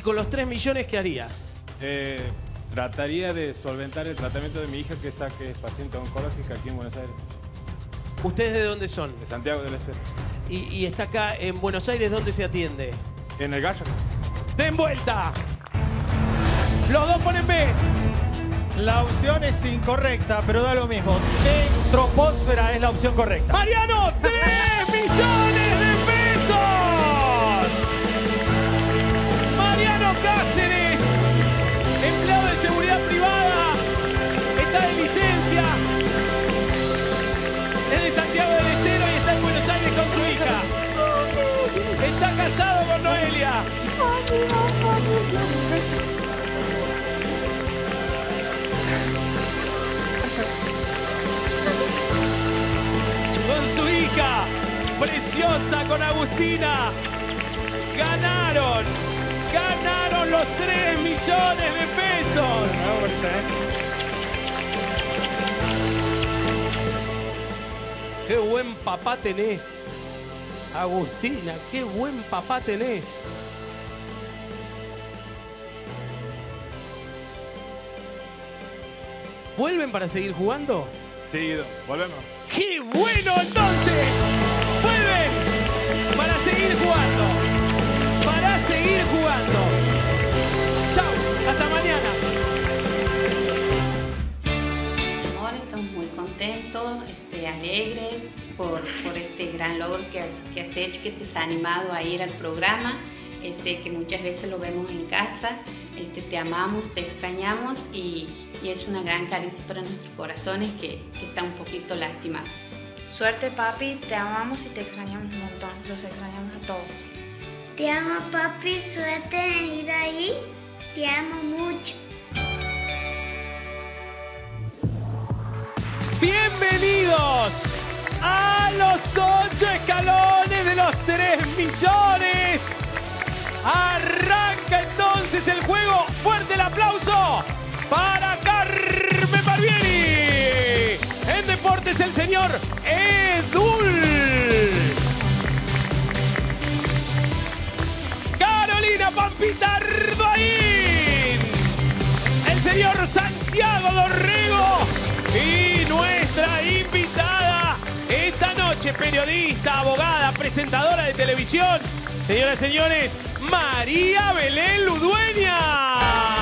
con los 3 millones, ¿qué harías? Trataría de solventar el tratamiento de mi hija que es paciente oncológica aquí en Buenos Aires. ¿Ustedes de dónde son? De Santiago del Estero. Y está acá en Buenos Aires, ¿dónde se ate? En el Gallo. ¡Den vuelta! Los dos ponen B. La opción es incorrecta, pero da lo mismo. Troposfera es la opción correcta. Mariano, 3 millones de pesos. Mariano Cáceres, empleado de seguridad privada, está de licencia. Es de Santiago del Estero y está en Buenos Aires con su hija. Está casado con Noelia. Con su hija, preciosa, con Agustina. Ganaron los 3 millones de pesos. Qué buen papá tenés, Agustina, qué buen papá tenés. ¿Vuelven para seguir jugando? Sí, volvemos. ¡Qué bueno entonces! ¡Vuelven para seguir jugando! Para seguir jugando. ¡Chao! ¡Hasta mañana! Amor, estamos muy contentos, alegres por este gran logro que has hecho, que te has animado a ir al programa, que muchas veces lo vemos en casa. Te amamos, te extrañamos y es una gran caricia para nuestros corazones que está un poquito lastimado. Suerte, papi, te amamos y te extrañamos un montón, los extrañamos a todos. Te amo, papi, suerte en ir ahí, te amo mucho. Bienvenidos a los 8 escalones de los 3 millones. Arranca entonces el juego. Fuerte el aplauso para Carmen Barbieri. En deportes el señor Edul. Carolina Pampita Arduin. El señor Santiago Dorrego. Y nuestra invitada esta noche, periodista, abogada, presentadora de televisión, señoras y señores, María Belén Ludueña.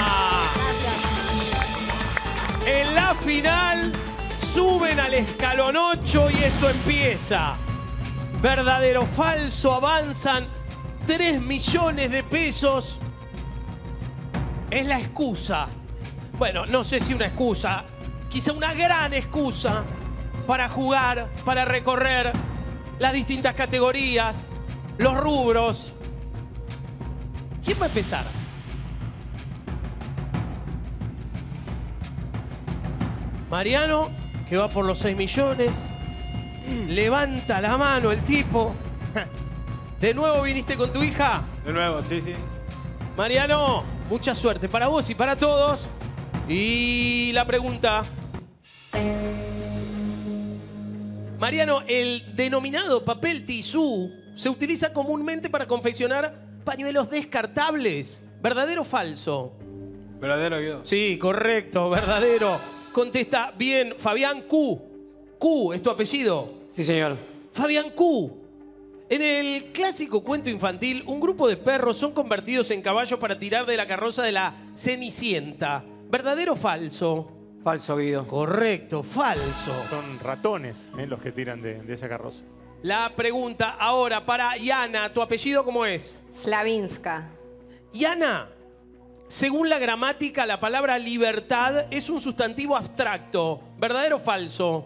En la final suben al escalón 8 y esto empieza. Verdadero o falso, avanzan 3 millones de pesos. Es la excusa. Bueno, no sé si una excusa. Quizá una gran excusa para jugar, para recorrer las distintas categorías, los rubros. ¿Quién va a empezar? Mariano, que va por los 6 millones. Levanta la mano el tipo. ¿De nuevo viniste con tu hija? De nuevo, sí. Mariano, mucha suerte para vos y para todos. Y la pregunta... Mariano, el denominado papel tisú se utiliza comúnmente para confeccionar pañuelos descartables. ¿Verdadero o falso? ¿Verdadero, Guido? Sí, correcto, verdadero. Contesta bien, Fabián Q. Q, ¿es tu apellido? Sí, señor. Fabián Q. En el clásico cuento infantil, un grupo de perros son convertidos en caballos para tirar de la carroza de la Cenicienta. ¿Verdadero o falso? Falso, Guido. Correcto, falso. Son ratones los que tiran de esa carroza. La pregunta ahora para Yana. ¿Tu apellido cómo es? Slavinska. Yana, según la gramática, la palabra libertad es un sustantivo abstracto. ¿Verdadero o falso?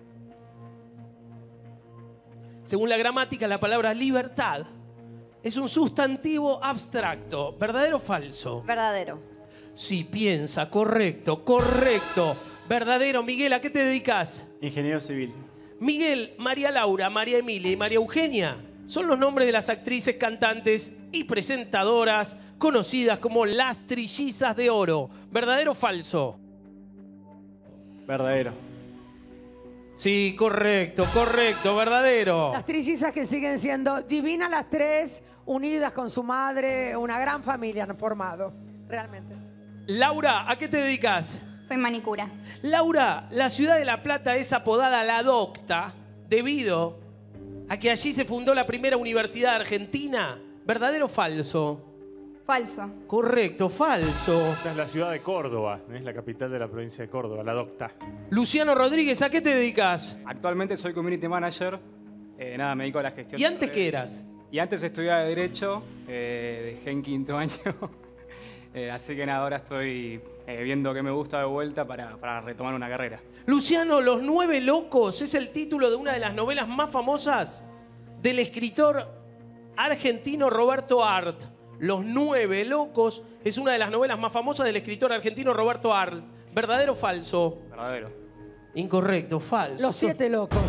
Según la gramática, la palabra libertad es un sustantivo abstracto. ¿Verdadero o falso? Verdadero. Sí, piensa. Correcto, correcto. Verdadero. Miguel, ¿a qué te dedicas? Ingeniero civil. Miguel, María Laura, María Emilia y María Eugenia son los nombres de las actrices, cantantes y presentadoras conocidas como las Trillizas de Oro. ¿Verdadero o falso? Verdadero. Sí, correcto, correcto, verdadero. Las trillizas que siguen siendo divinas las tres, unidas con su madre, una gran familia han formado, realmente. Laura, ¿a qué te dedicas? Soy manicura. Laura, la ciudad de La Plata es apodada La Docta debido a que allí se fundó la primera universidad argentina. ¿Verdadero o falso? Falso. Correcto, falso. Esta es la ciudad de Córdoba, es la capital de la provincia de Córdoba, La Docta. Luciano Rodríguez, ¿a qué te dedicas? Actualmente soy community manager. Nada, me dedico a la gestión. ¿Y antes qué eras? Y antes estudiaba Derecho, dejé en quinto año. Así que nada, ahora estoy viendo qué me gusta de vuelta para retomar una carrera. Luciano, Los 9 Locos es el título de una de las novelas más famosas del escritor argentino Roberto Arlt. Los 9 Locos es una de las novelas más famosas del escritor argentino Roberto Arlt. ¿Verdadero o falso? Verdadero. Incorrecto, falso. Los 7 locos.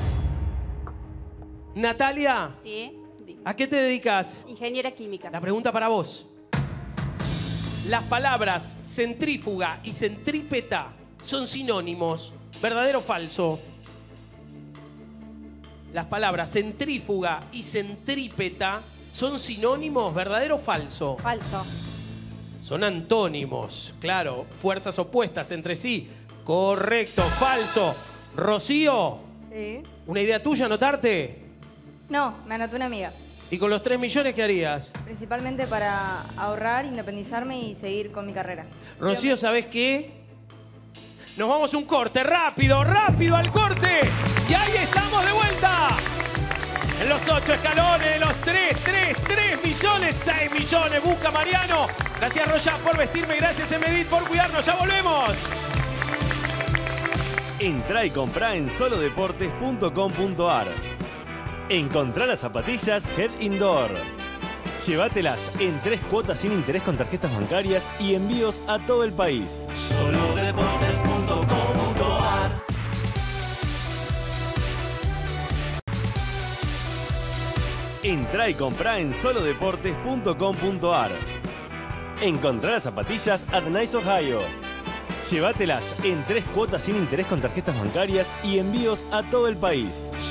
Natalia, Sí, ¿a qué te dedicas? ingeniera química. La pregunta para vos. Las palabras centrífuga y centrípeta son sinónimos. ¿Verdadero o falso? Las palabras centrífuga y centrípeta son sinónimos. ¿Verdadero o falso? Falso. Son antónimos, claro, fuerzas opuestas entre sí. Correcto, falso. Rocío, Sí. ¿una idea tuya anotarte? No, me anotó una amiga. ¿Y con los 3 millones qué harías? Principalmente para ahorrar, independizarme y seguir con mi carrera. Rocío, ¿sabés qué? Nos vamos a un corte, rápido, rápido al corte. Y ahí estamos de vuelta. En los 8 escalones, los 3 millones, 6 millones. Busca Mariano. Gracias Roya por vestirme, gracias Emedit por cuidarnos. Ya volvemos. Entrá y comprá en solodeportes.com.ar. Encontrá las zapatillas Head Indoor. Llévatelas en 3 cuotas sin interés con tarjetas bancarias y envíos a todo el país. Solodeportes.com.ar. Entrá y comprá en solodeportes.com.ar. Encontrá las zapatillas at Nice Ohio. Llévatelas en 3 cuotas sin interés con tarjetas bancarias y envíos a todo el país.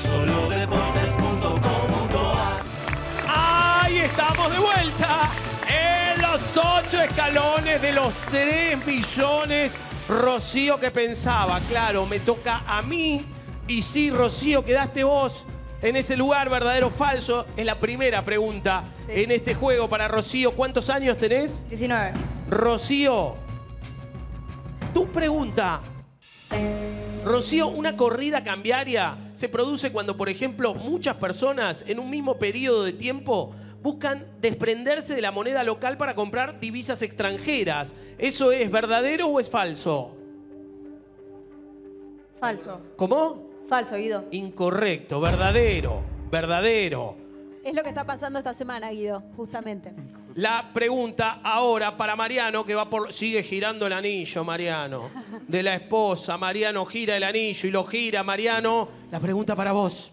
Solodeportes.com.ar. Ahí estamos de vuelta. En los 8 escalones de los 3 millones. Rocío, que pensaba, claro, me toca a mí. Y sí, Rocío, quedaste vos en ese lugar, verdadero o falso. Es la primera pregunta en este juego para Rocío. ¿Cuántos años tenés? 19. Rocío, tu pregunta. Rocío, una corrida cambiaria se produce cuando, por ejemplo, muchas personas en un mismo periodo de tiempo buscan desprenderse de la moneda local para comprar divisas extranjeras. ¿Eso es verdadero o es falso? Falso. ¿Cómo? Falso, Guido. Incorrecto, verdadero, verdadero. Es lo que está pasando esta semana, Guido, justamente. La pregunta ahora para Mariano, que va por... Sigue girando el anillo, Mariano. De la esposa, Mariano gira el anillo y lo gira, Mariano. La pregunta para vos.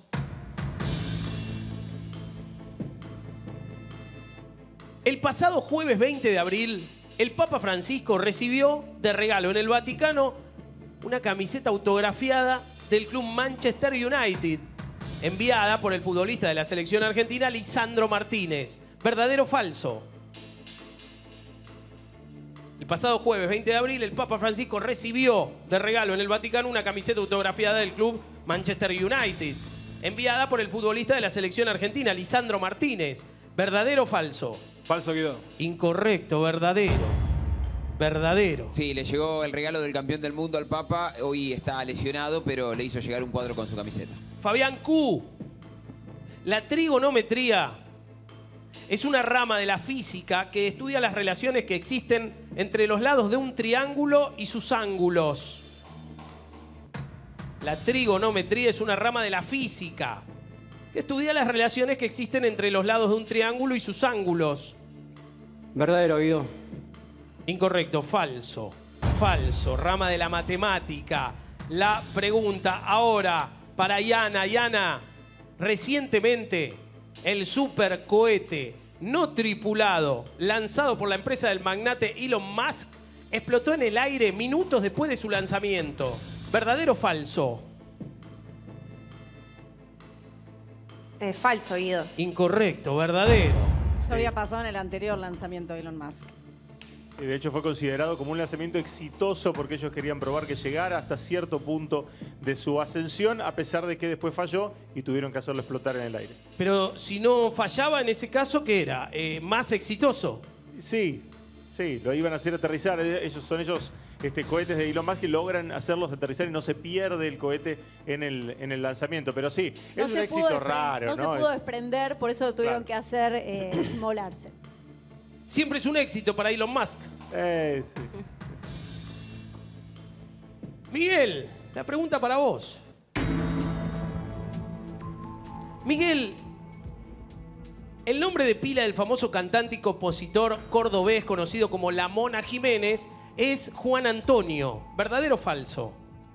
El pasado jueves 20 de abril, el Papa Francisco recibió de regalo en el Vaticano una camiseta autografiada del club Manchester United, enviada por el futbolista de la selección argentina, Lisandro Martínez. ¿Verdadero o falso? El pasado jueves 20 de abril, el Papa Francisco recibió de regalo en el Vaticano una camiseta autografiada del club Manchester United, enviada por el futbolista de la selección argentina, Lisandro Martínez. ¿Verdadero o falso? Falso, Guido. Incorrecto, verdadero. Verdadero. Sí, le llegó el regalo del campeón del mundo al Papa. Hoy está lesionado, pero le hizo llegar un cuadro con su camiseta. Fabián Q. La trigonometría es una rama de la física que estudia las relaciones que existen entre los lados de un triángulo y sus ángulos. La trigonometría es una rama de la física que estudia las relaciones que existen entre los lados de un triángulo y sus ángulos. Verdadero, Guido. Incorrecto, falso. Falso, rama de la matemática. La pregunta ahora para Yana. Yana, recientemente el supercohete no tripulado lanzado por la empresa del magnate Elon Musk explotó en el aire minutos después de su lanzamiento. ¿Verdadero o falso? Falso, Guido. Incorrecto, verdadero. Eso había pasado en el anterior lanzamiento de Elon Musk. Y de hecho fue considerado como un lanzamiento exitoso porque ellos querían probar que llegara hasta cierto punto de su ascensión, a pesar de que después falló y tuvieron que hacerlo explotar en el aire. Pero si no fallaba en ese caso, ¿qué era? ¿Más exitoso? Sí, lo iban a hacer aterrizar. Ellos son cohetes de Elon Musk que logran hacerlos aterrizar y no se pierde el cohete en el lanzamiento. Pero sí, es un éxito raro. No se pudo desprender, por eso lo tuvieron que hacer molarse. Siempre es un éxito para Elon Musk. Sí. Miguel, la pregunta para vos. Miguel, el nombre de pila del famoso cantante y compositor cordobés conocido como La Mona Jiménez es Juan Antonio. ¿Verdadero o falso?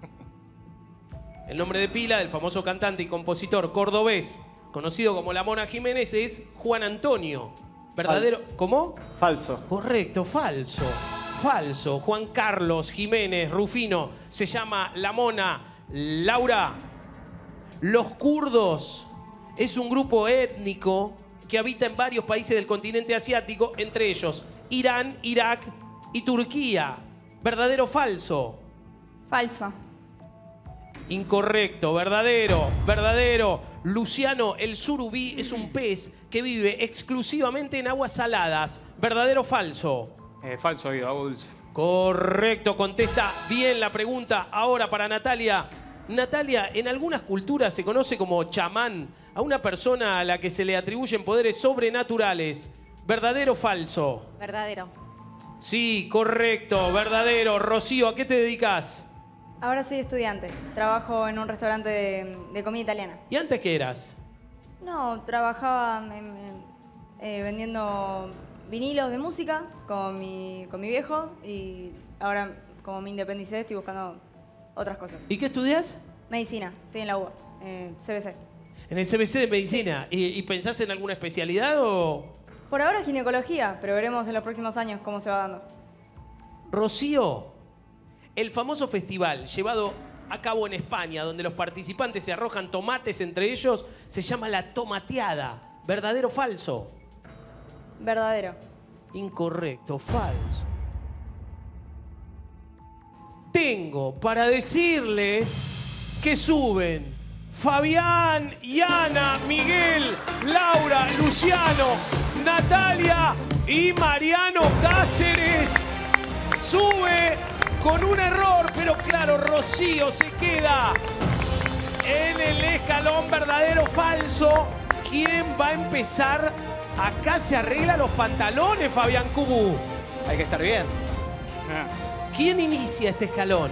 El nombre de pila del famoso cantante y compositor cordobés conocido como La Mona Jiménez es Juan Antonio. ¿Verdadero? ¿Cómo? Falso. Correcto, falso. Falso. Juan Carlos Jiménez Rufino se llama La Mona. Laura, los kurdos es un grupo étnico que habita en varios países del continente asiático, entre ellos Irán, Irak y Turquía. ¿Verdadero o falso? Falso. Incorrecto, verdadero, verdadero. Luciano, el surubí es un pez que vive exclusivamente en aguas saladas. ¿Verdadero o falso? Falso, Guido, agua dulce. Correcto, contesta bien la pregunta. Ahora para Natalia. Natalia, en algunas culturas se conoce como chamán a una persona a la que se le atribuyen poderes sobrenaturales. ¿Verdadero o falso? Verdadero. Sí, correcto, verdadero. Rocío, ¿a qué te dedicas? Ahora soy estudiante. Trabajo en un restaurante de comida italiana. ¿Y antes qué eras? No, trabajaba vendiendo vinilos de música con mi viejo y ahora, como me independicé, estoy buscando otras cosas. ¿Y qué estudias? Medicina. Estoy en la UBA, CBC. En el CBC de Medicina. Sí. ¿Y pensás en alguna especialidad o...? Por ahora ginecología, pero veremos en los próximos años cómo se va dando. Rocío, el famoso festival llevado a cabo en España, donde los participantes se arrojan tomates entre ellos, se llama La Tomateada. ¿Verdadero o falso? Verdadero. Incorrecto, falso. Tengo para decirles que suben Fabián, Yana, Miguel, Laura, Luciano, Natalia y Mariano Cáceres. Sube con un error, pero claro, Rocío se queda en el escalón. ¿Verdadero o falso? ¿Quién va a empezar? Acá se arregla los pantalones, Fabián Cubu. Hay que estar bien. ¿Quién inicia este escalón?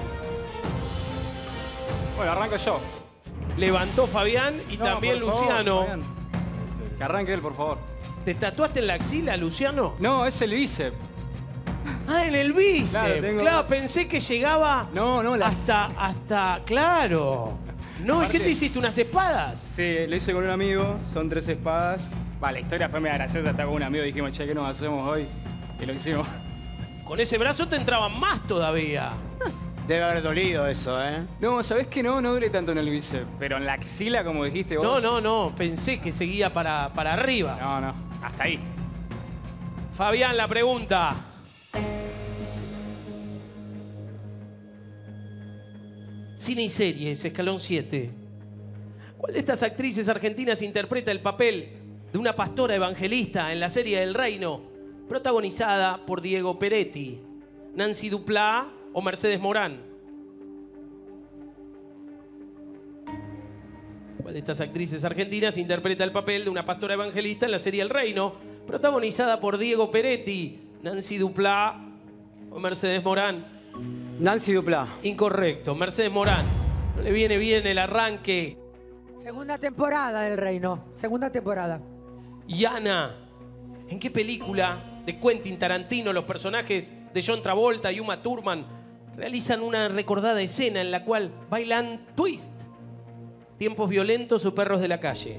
Bueno, arranco yo. Levantó Fabián y No, también por favor, Luciano. Fabián. Que arranque él, por favor. ¿Te tatuaste en la axila, Luciano? No, es el bíceps. Ah, en el bíceps. Claro, pensé que llegaba hasta... Claro. No, ¿y qué te hiciste? ¿Unas espadas? Sí, lo hice con un amigo. Son 3 espadas. La historia fue medio graciosa. Estaba con un amigo y dijimos, che, ¿qué nos hacemos hoy? Y lo hicimos. Con ese brazo te entraban más todavía. Debe haber dolido eso, ¿eh? No, ¿sabés qué? No duele tanto en el bíceps. Pero en la axila, como dijiste vos. No. Pensé que seguía para arriba. No. Hasta ahí. Fabián, la pregunta. Cine y series, escalón 7. ¿Cuál de estas actrices argentinas interpreta el papel de una pastora evangelista en la serie El Reino, protagonizada por Diego Peretti? ¿Nancy Duplá o Mercedes Morán? ¿Cuál de estas actrices argentinas interpreta el papel de una pastora evangelista en la serie El Reino, protagonizada por Diego Peretti? ¿Nancy Duplá o Mercedes Morán? Nancy Duplá. Incorrecto, Mercedes Morán. No le viene bien el arranque. Segunda temporada del Reino. Segunda temporada. Yana, ¿en qué película de Quentin Tarantino los personajes de John Travolta y Uma Thurman realizan una recordada escena en la cual bailan twist? ¿Tiempos violentos o Perros de la calle?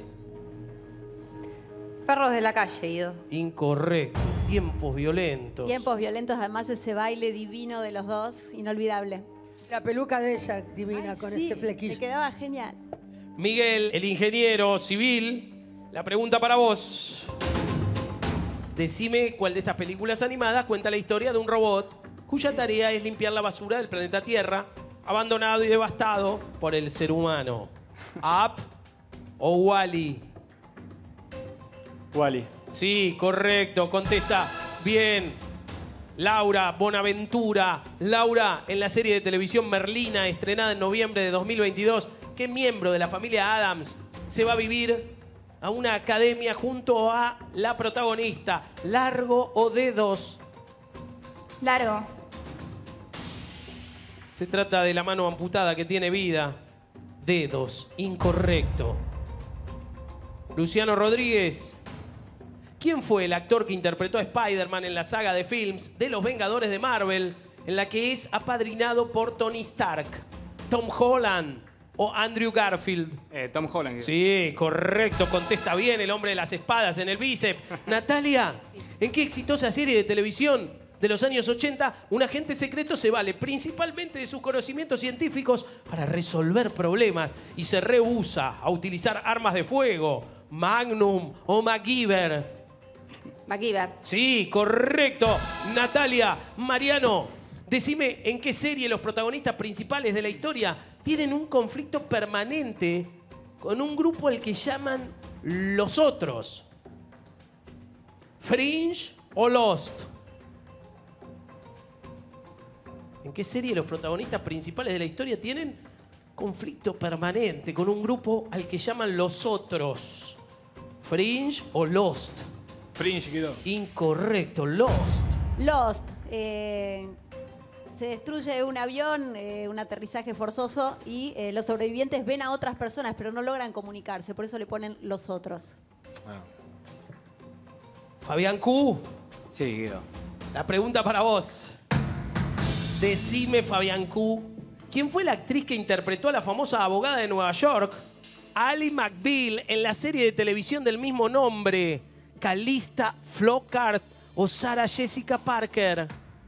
Perros de la calle, Guido. Incorrecto, Tiempos violentos. Tiempos violentos, además ese baile divino de los dos, inolvidable. La peluca de ella, divina, Ay, con sí, ese flequillo. le quedaba genial. Miguel, el ingeniero civil, La pregunta para vos. Decime cuál de estas películas animadas cuenta la historia de un robot cuya tarea es limpiar la basura del planeta Tierra, abandonado y devastado por el ser humano. ¿Up o Wall-E? Wall-E. Sí, correcto. Contesta bien. Laura Bonaventura. Laura, en la serie de televisión Merlina, estrenada en noviembre de 2022, ¿qué miembro de la familia Addams se va a vivir a una academia junto a la protagonista? ¿Largo o dedos? Largo. Se trata de la mano amputada que tiene vida. Dedos. Incorrecto. Luciano Rodríguez. ¿Quién fue el actor que interpretó a Spider-Man en la saga de films de los Vengadores de Marvel, en la que es apadrinado por Tony Stark? ¿Tom Holland o Andrew Garfield? Tom Holland. Sí, correcto. Contesta bien, el hombre de las espadas en el bíceps. Natalia, ¿en qué exitosa serie de televisión de los años 80 un agente secreto se vale principalmente de sus conocimientos científicos para resolver problemas y se rehúsa a utilizar armas de fuego? ¿Magnum o MacGyver? MacGyver. Sí, correcto. Natalia, Mariano, decime en qué serie los protagonistas principales de la historia tienen un conflicto permanente con un grupo al que llaman los otros. ¿Fringe o Lost? ¿En qué serie los protagonistas principales de la historia tienen conflicto permanente con un grupo al que llaman los otros? ¿Fringe o Lost? Fringe, Guido. Incorrecto, Lost. Lost. Se destruye un avión, un aterrizaje forzoso y los sobrevivientes ven a otras personas pero no logran comunicarse, por eso le ponen los otros. Fabián Q. Sí, Guido. La pregunta para vos. Decime, Fabián Q, ¿quién fue la actriz que interpretó a la famosa abogada de Nueva York, Ally McBeal, en la serie de televisión del mismo nombre? ¿Calista Flockhart o Sarah Jessica Parker?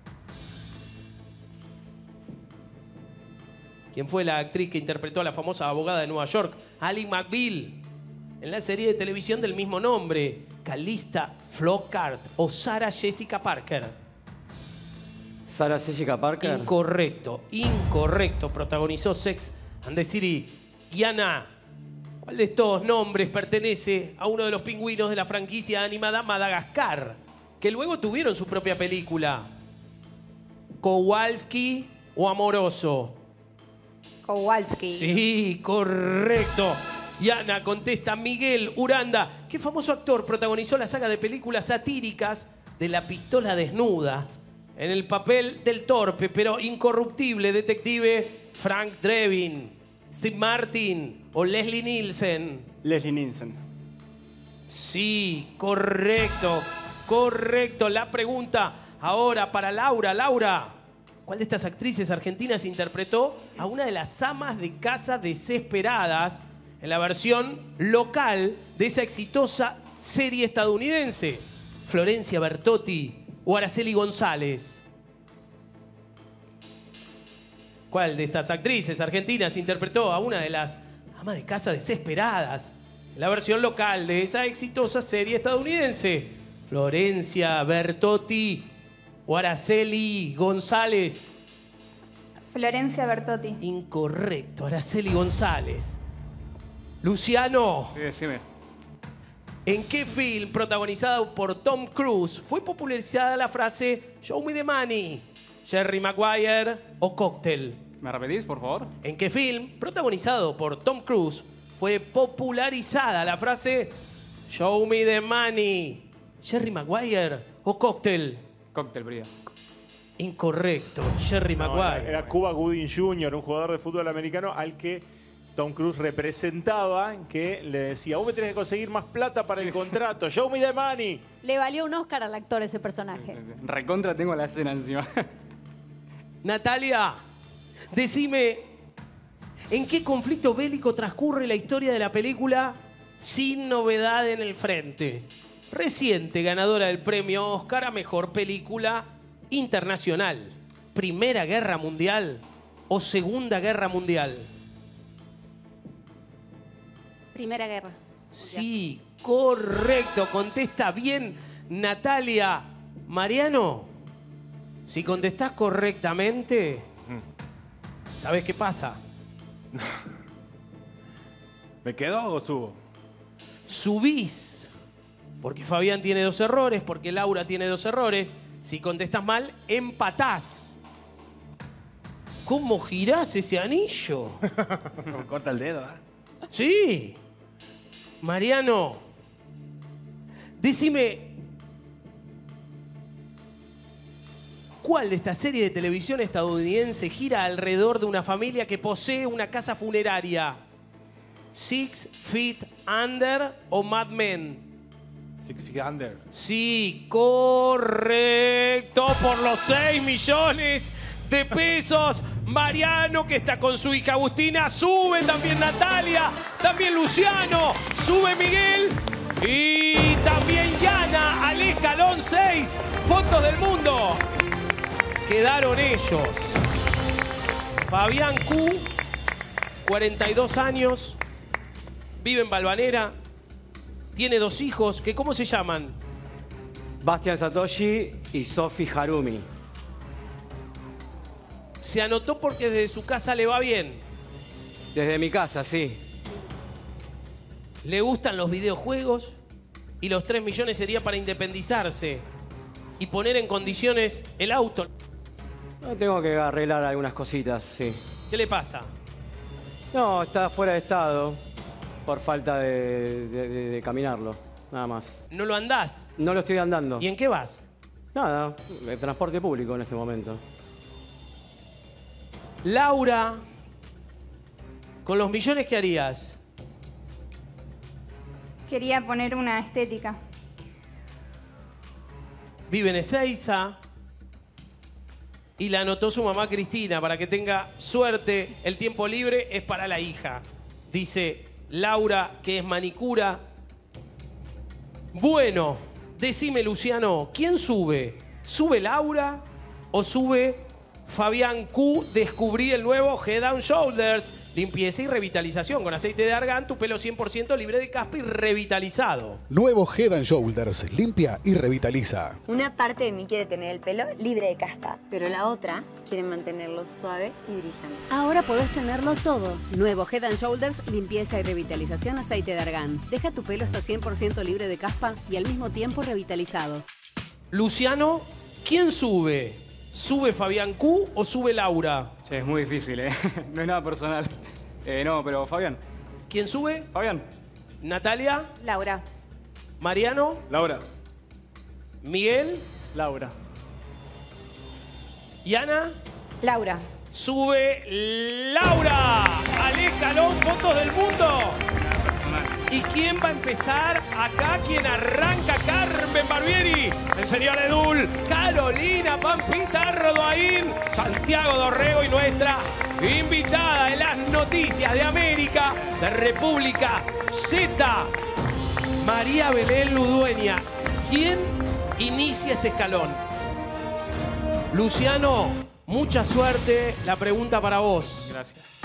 ¿Quién fue la actriz que interpretó a la famosa abogada de Nueva York, Ally McBeal, en la serie de televisión del mismo nombre? ¿Calista Flockhart o Sarah Jessica Parker? Sarah Jessica Parker. Incorrecto, incorrecto. Protagonizó Sex and the City. Yana, ¿cuál de estos nombres pertenece a uno de los pingüinos de la franquicia animada Madagascar, que luego tuvieron su propia película? ¿Kowalski o Amoroso? Kowalski. Sí, correcto. Yana contesta Miguel Uranda. ¿Qué famoso actor protagonizó la saga de películas satíricas de La pistola desnuda en el papel del torpe pero incorruptible detective Frank Drebin? ¿Steve Martin o Leslie Nielsen? Leslie Nielsen. Sí, correcto, correcto. La pregunta ahora para Laura. Laura, ¿cuál de estas actrices argentinas interpretó a una de las amas de casa desesperadas en la versión local de esa exitosa serie estadounidense? ¿Florencia Bertotti o Araceli González? ¿Cuál de estas actrices argentinas interpretó a una de las amas de casa desesperadas en la versión local de esa exitosa serie estadounidense? ¿Florencia Bertotti o Araceli González? Florencia Bertotti. Incorrecto, Araceli González. Luciano. Sí, decime. ¿En qué film protagonizado por Tom Cruise fue popularizada la frase "Show me the money"? ¿Jerry Maguire o Cocktail? ¿Me repetís, por favor? ¿En qué film protagonizado por Tom Cruise fue popularizada la frase "Show me the money"? ¿Jerry Maguire o Cocktail? Cocktail, Brida. Incorrecto, Jerry Maguire. Era Cuba Gooding Jr., un jugador de fútbol americano al que Tom Cruise representaba, que le decía: vos me tenés que conseguir más plata para el contrato, show me the money. Le valió un Oscar al actor ese personaje. Sí. Recontra tengo la escena encima. Natalia, decime, ¿en qué conflicto bélico transcurre la historia de la película Sin novedad en el frente? Reciente ganadora del premio Oscar a Mejor Película Internacional. ¿Primera Guerra Mundial o Segunda Guerra Mundial? Primera Guerra. Sí, Correcto, contesta bien Natalia. Mariano, si contestás correctamente, ¿sabés qué pasa? ¿Me quedo o subo? Subís, porque Fabián tiene 2 errores, porque Laura tiene 2 errores. Si contestás mal, empatás. ¿Cómo girás ese anillo? Me corta el dedo, ¿eh? Sí. Mariano, decime, ¿cuál de esta serie de televisión estadounidense gira alrededor de una familia que posee una casa funeraria? ¿Six Feet Under o Mad Men? Six Feet Under. Sí, correcto, por los 6 millones de pesos. Mariano, que está con su hija Agustina, sube también Natalia, también Luciano, sube Miguel y también Yana al escalón 6. Fotos del mundo. Quedaron ellos. Fabián Q, 42 años, vive en Valvanera, tiene 2 hijos, que ¿cómo se llaman? Bastian Satoshi y Sophie Harumi. Se anotó porque desde su casa le va bien. Desde mi casa, sí. Le gustan los videojuegos y los 3 millones sería para independizarse y poner en condiciones el auto. Tengo que arreglar algunas cositas, sí. ¿Qué le pasa? No, está fuera de estado por falta de caminarlo, nada más. ¿No lo andás? No lo estoy andando. ¿Y en qué vas? Nada, el transporte público en este momento. Laura, con los millones, ¿qué harías? Quería poner una estética. Vive en Ezeiza y la anotó su mamá Cristina para que tenga suerte. El tiempo libre es para la hija. Dice Laura, que es manicura. Bueno, decime, Luciano, ¿quién sube? ¿Sube Laura o sube Fabián Q? Descubrí el nuevo Head and Shoulders. Limpieza y revitalización con aceite de argán, tu pelo 100% libre de caspa y revitalizado. Nuevo Head and Shoulders, limpia y revitaliza. Una parte de mí quiere tener el pelo libre de caspa, pero la otra quiere mantenerlo suave y brillante. Ahora podés tenerlo todo. Nuevo Head and Shoulders, limpieza y revitalización, aceite de argán. Deja tu pelo hasta 100% libre de caspa y al mismo tiempo revitalizado. Luciano, ¿quién sube? ¿Sube Fabián Q o sube Laura? Che, es muy difícil, ¿eh? No es nada personal. No, pero Fabián. ¿Quién sube? Fabián. ¿Natalia? Laura. ¿Mariano? Laura. ¿Miguel? Laura. ¿Y Ana? Laura. Sube Laura al escalón Fotos del Mundo. ¿Y quién va a empezar acá? ¿Quién arranca? Carmen Barbieri, el señor Edul, Carolina Pampita Rodoaín, Santiago Dorrego y nuestra invitada en las noticias de América, de República Z, María Belén Ludueña. ¿Quién inicia este escalón? Luciano, mucha suerte. La pregunta para vos. Gracias.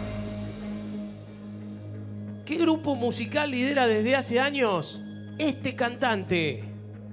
¿Qué grupo musical lidera desde hace años este cantante?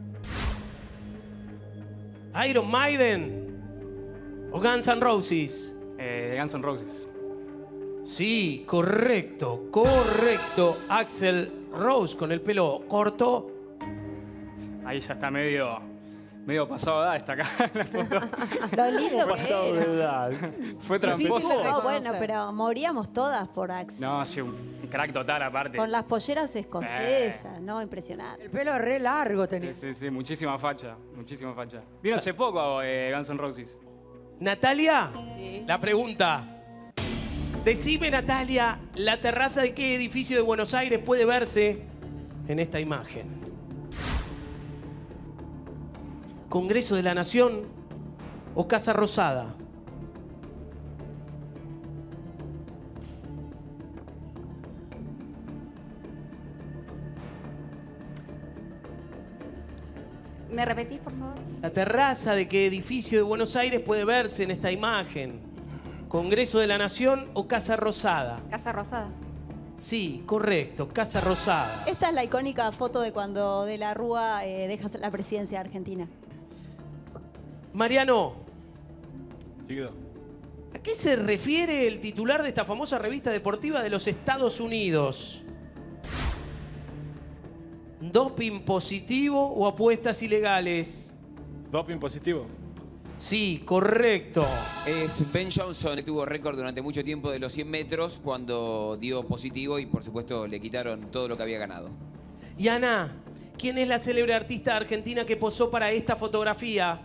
¿Iron Maiden o Guns N' Roses? Guns N' Roses. Sí, correcto, correcto. Axl Rose con el pelo corto. Ahí ya está medio pasado de edad, está acá en la foto. Lo lindo que Pasado de edad. Fue Difícil tramposo. no, bueno, pero moríamos todas por Axel. No, sí, un crack total aparte. Con las polleras escocesas, ¿no? Impresionante. El pelo re largo tenía. Sí, muchísima facha, muchísima facha. Vino hace poco Guns N' Roses. Natalia, la pregunta. Decime, Natalia, ¿la terraza de qué edificio de Buenos Aires puede verse en esta imagen? ¿Congreso de la Nación o Casa Rosada? ¿Me repetís, por favor? ¿La terraza de qué edificio de Buenos Aires puede verse en esta imagen? ¿Congreso de la Nación o Casa Rosada? Casa Rosada. Sí, correcto. Casa Rosada. Esta es la icónica foto de cuando De la Rúa deja la presidencia de Argentina. Mariano, Chiquito. ¿a qué se refiere el titular de esta famosa revista deportiva de los Estados Unidos? ¿Doping positivo o apuestas ilegales? Doping positivo. Sí, correcto. Es Ben Johnson, que tuvo récord durante mucho tiempo de los 100 metros cuando dio positivo y por supuesto le quitaron todo lo que había ganado. Y Ana, ¿quién es la célebre artista argentina que posó para esta fotografía?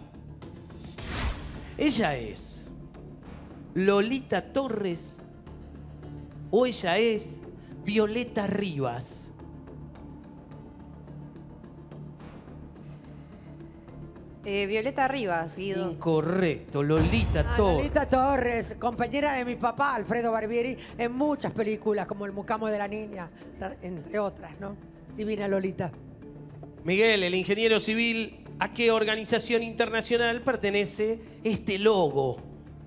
Ella es Lolita Torres o ella es Violeta Rivas. Violeta Rivas, Guido. Incorrecto, Lolita Torres. Lolita Torres, compañera de mi papá, Alfredo Barbieri, en muchas películas, como El Mucamo de la Niña, entre otras, ¿no? Divina Lolita. Miguel, el ingeniero civil, ¿a qué organización internacional pertenece este logo?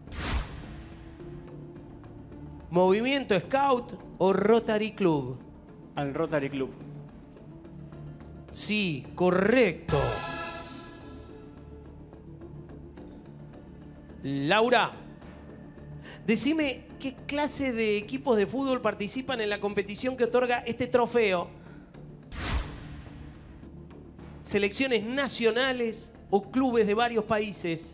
¿Movimiento Scout o Rotary Club? Al Rotary Club. Sí, correcto. Laura, decime qué clase de equipos de fútbol participan en la competición que otorga este trofeo. ¿Selecciones nacionales o clubes de varios países?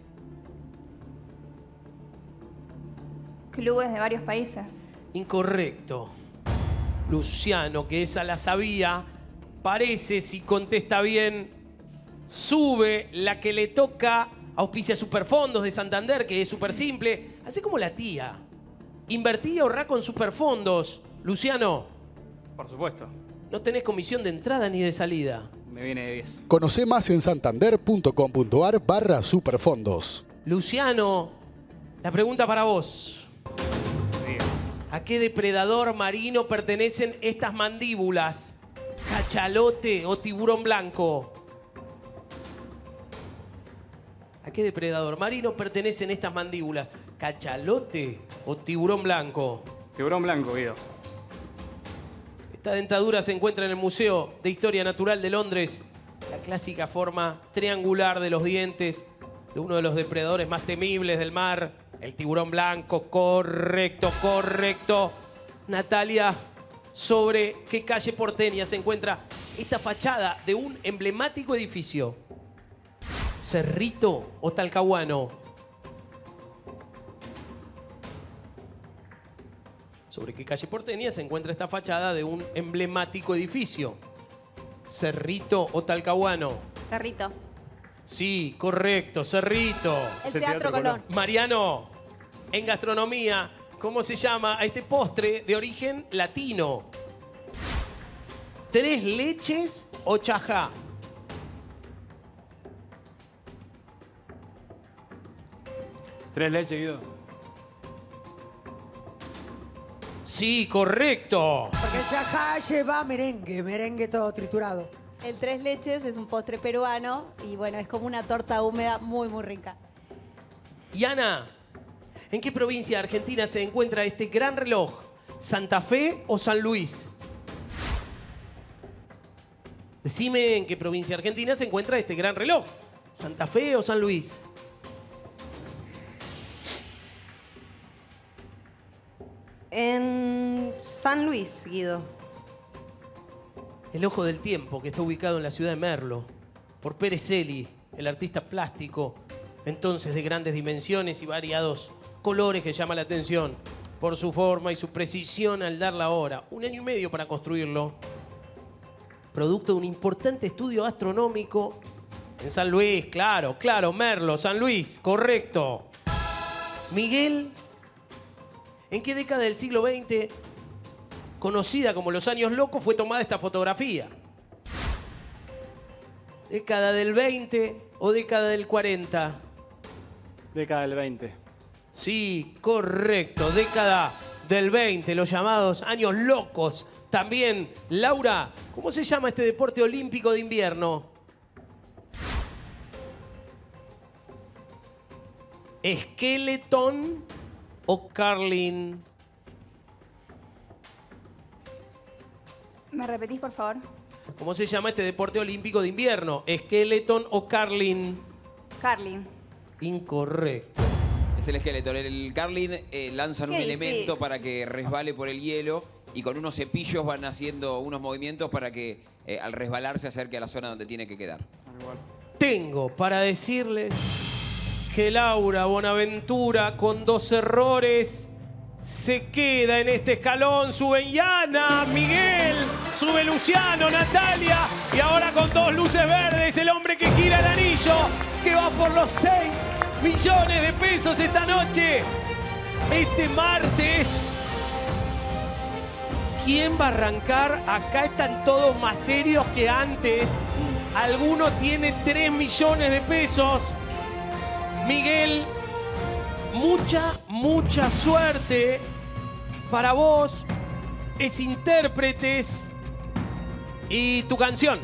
Clubes de varios países. Incorrecto. Luciano, que esa la sabía, parece, si contesta bien, sube la que le toca. Auspicia Superfondos de Santander, que es súper simple. Así como la tía. Invertí y ahorrá con Superfondos. Luciano. Por supuesto. No tenés comisión de entrada ni de salida. Me viene de 10. Conoce más en santander.com.ar/superfondos. Luciano, la pregunta para vos. ¿A qué depredador marino pertenecen estas mandíbulas? ¿Cachalote o tiburón blanco? ¿A qué depredador marino pertenecen estas mandíbulas? ¿Cachalote o tiburón blanco? Tiburón blanco, Guido. Esta dentadura se encuentra en el Museo de Historia Natural de Londres. La clásica forma triangular de los dientes de uno de los depredadores más temibles del mar, el tiburón blanco. Correcto, correcto. Natalia, ¿sobre qué calle porteña se encuentra esta fachada de un emblemático edificio? ¿Cerrito o Talcahuano? ¿Sobre qué calle porteña se encuentra esta fachada de un emblemático edificio? ¿Cerrito o Talcahuano? Cerrito. Sí, correcto, Cerrito. El Teatro Colón. Mariano, en gastronomía, ¿cómo se llama a este postre de origen latino? ¿Tres leches o chajá? Tres leches, Guido. Sí, correcto. Porque el chajá lleva merengue todo triturado. El tres leches es un postre peruano y bueno, es como una torta húmeda muy, muy rica. Y Ana, ¿en qué provincia de Argentina se encuentra este gran reloj? ¿Santa Fe o San Luis? Decime en qué provincia de Argentina se encuentra este gran reloj. ¿Santa Fe o San Luis? En San Luis, Guido. El Ojo del Tiempo, que está ubicado en la ciudad de Merlo, por Pérez Eli, el artista plástico, entonces de grandes dimensiones y variados colores que llama la atención por su forma y su precisión al dar la hora. 1 año y medio para construirlo. Producto de un importante estudio astronómico en San Luis, claro, Merlo, San Luis, correcto. Miguel, ¿en qué década del siglo XX, conocida como los años locos, fue tomada esta fotografía? ¿Década del 20 o década del 40? Década del 20. Sí, correcto, década del 20, los llamados años locos. También, Laura, ¿cómo se llama este deporte olímpico de invierno? ¿Skeleton o curling? ¿Me repetís, por favor? ¿Cómo se llama este deporte olímpico de invierno? ¿Skeleton o curling? Curling. Incorrecto. Es el esqueleto. El curling lanzan un Qué elemento difícil. para que resbale por el hielo y con unos cepillos van haciendo unos movimientos para que al resbalar se acerque a la zona donde tiene que quedar. Tengo para decirles que Laura Bonaventura, con 2 errores, se queda en este escalón. Suben Yana, Miguel, sube Luciano, Natalia. Y ahora con 2 luces verdes, el hombre que gira el anillo, que va por los 6 millones de pesos esta noche. Este martes. ¿Quién va a arrancar? Acá están todos más serios que antes. Alguno tiene 3 millones de pesos. Miguel, mucha suerte para vos. Es intérpretes y tu canción.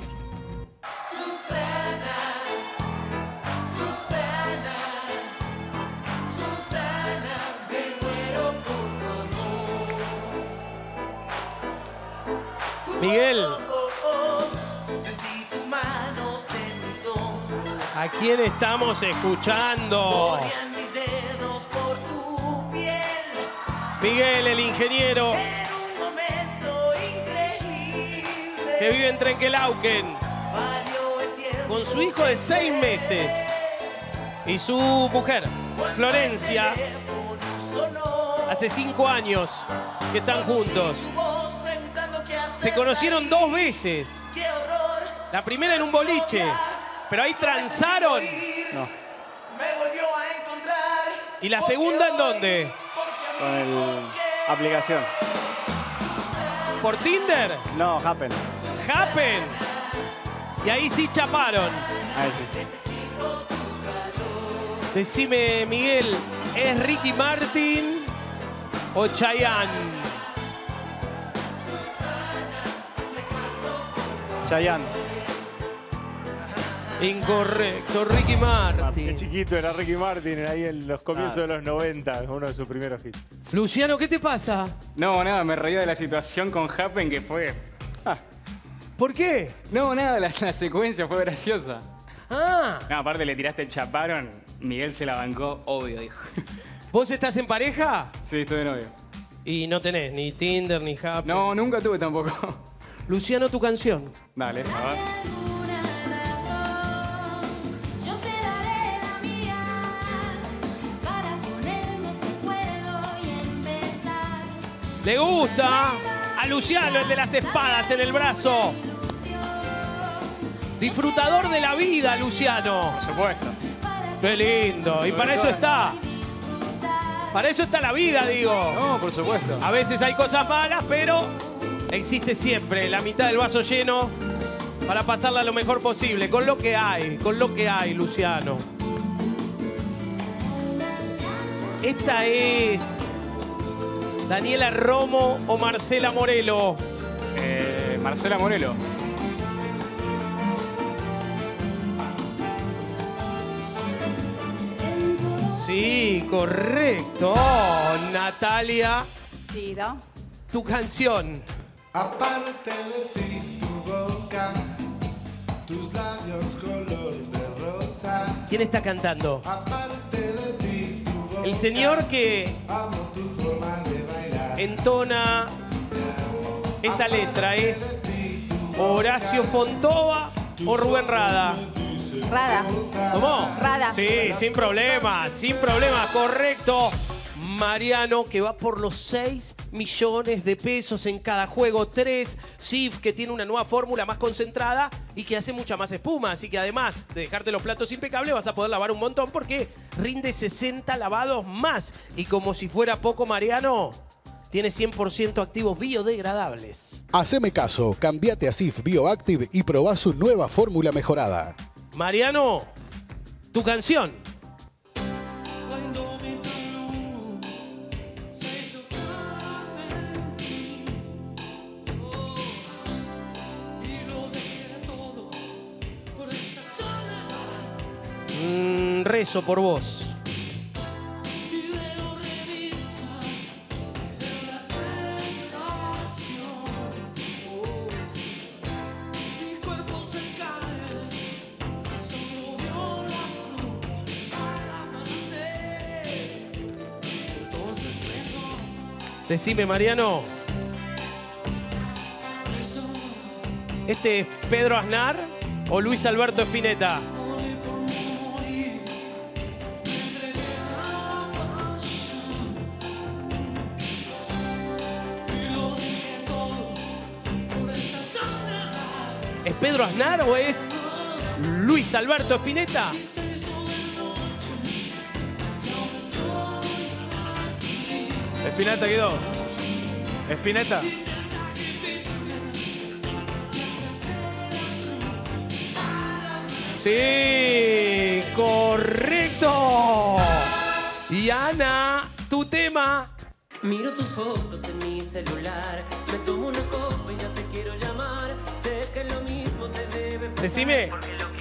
Miguel, Sentí tus manos en mis hombros. ¿a quién estamos escuchando? Corrían mis dedos por tu piel. Miguel, el ingeniero En un momento increíble. que vive en Trenquelauquen Valió el tiempo. con su hijo de 6 meses y su mujer, Florencia, hace 5 años que están juntos. Se conocieron 2 veces. La primera en un boliche, pero ahí transaron. No, Me volvió a encontrar. ¿Y la segunda en dónde? con el aplicación. ¿Por Tinder? No, Happen. Happen. Y ahí sí chaparon. Ahí sí. Decime, Miguel, ¿es Ricky Martin o Chayanne? Chayanne. Incorrecto, Ricky Martin. Qué chiquito era Ricky Martin, ahí en los comienzos de los 90, uno de sus primeros hits. Luciano, ¿qué te pasa? No, nada, me reía de la situación con Happen que fue. ¿Por qué? No, nada, la secuencia fue graciosa. Ah. No, aparte le tiraste el chaparon, Miguel se la bancó, obvio, dijo. ¿Vos estás en pareja? Sí, estoy de novio. Y no tenés ni Tinder ni Happen. No, nunca tuve tampoco. Luciano, tu canción. Dale, a ver. Yo te daré la mía para ponernos de acuerdo y empezar. Le gusta a Luciano, el de las espadas en el brazo. Disfrutador de la vida, Luciano. Por supuesto. Qué lindo. Y para eso está. Para eso está la vida, digo. No, por supuesto. A veces hay cosas malas, pero existe siempre la mitad del vaso lleno para pasarla lo mejor posible. Con lo que hay, Luciano. Esta es Daniela Romo o Marcela Morelo. Marcela Morelo. Sí, correcto. Natalia, Sí, ¿no? tu canción. Aparte de ti, tu boca, tus labios color de rosa. ¿Quién está cantando? Aparte de ti, tu boca, El señor que amo tu forma de bailar. entona esta letra es Horacio Fontova o Rubén Rada. Rada. ¿Cómo? Rada. Sí, sin problema, correcto. Mariano, que va por los 6 millones de pesos en cada juego. 3, Sif, que tiene una nueva fórmula más concentrada y que hace mucha más espuma. Así que además de dejarte los platos impecables, vas a poder lavar un montón porque rinde 60 lavados más. Y como si fuera poco, Mariano, tiene 100% activos biodegradables. Haceme caso, cambiate a Sif Bioactive y probá su nueva fórmula mejorada. Mariano, tu canción. Rezo por vos. Decime, Mariano. ¿Este es Pedro Aznar o Luis Alberto Spinetta? ¿Es Pedro Aznar o es Luis Alberto Spinetta? Spinetta quedó. Spinetta. Sí, correcto. Y Ana, tu tema. Miro tus fotos en mi celular, me tomo una copa y ya te quiero llamar. Sé que lo mismo te debe pasar. Decime.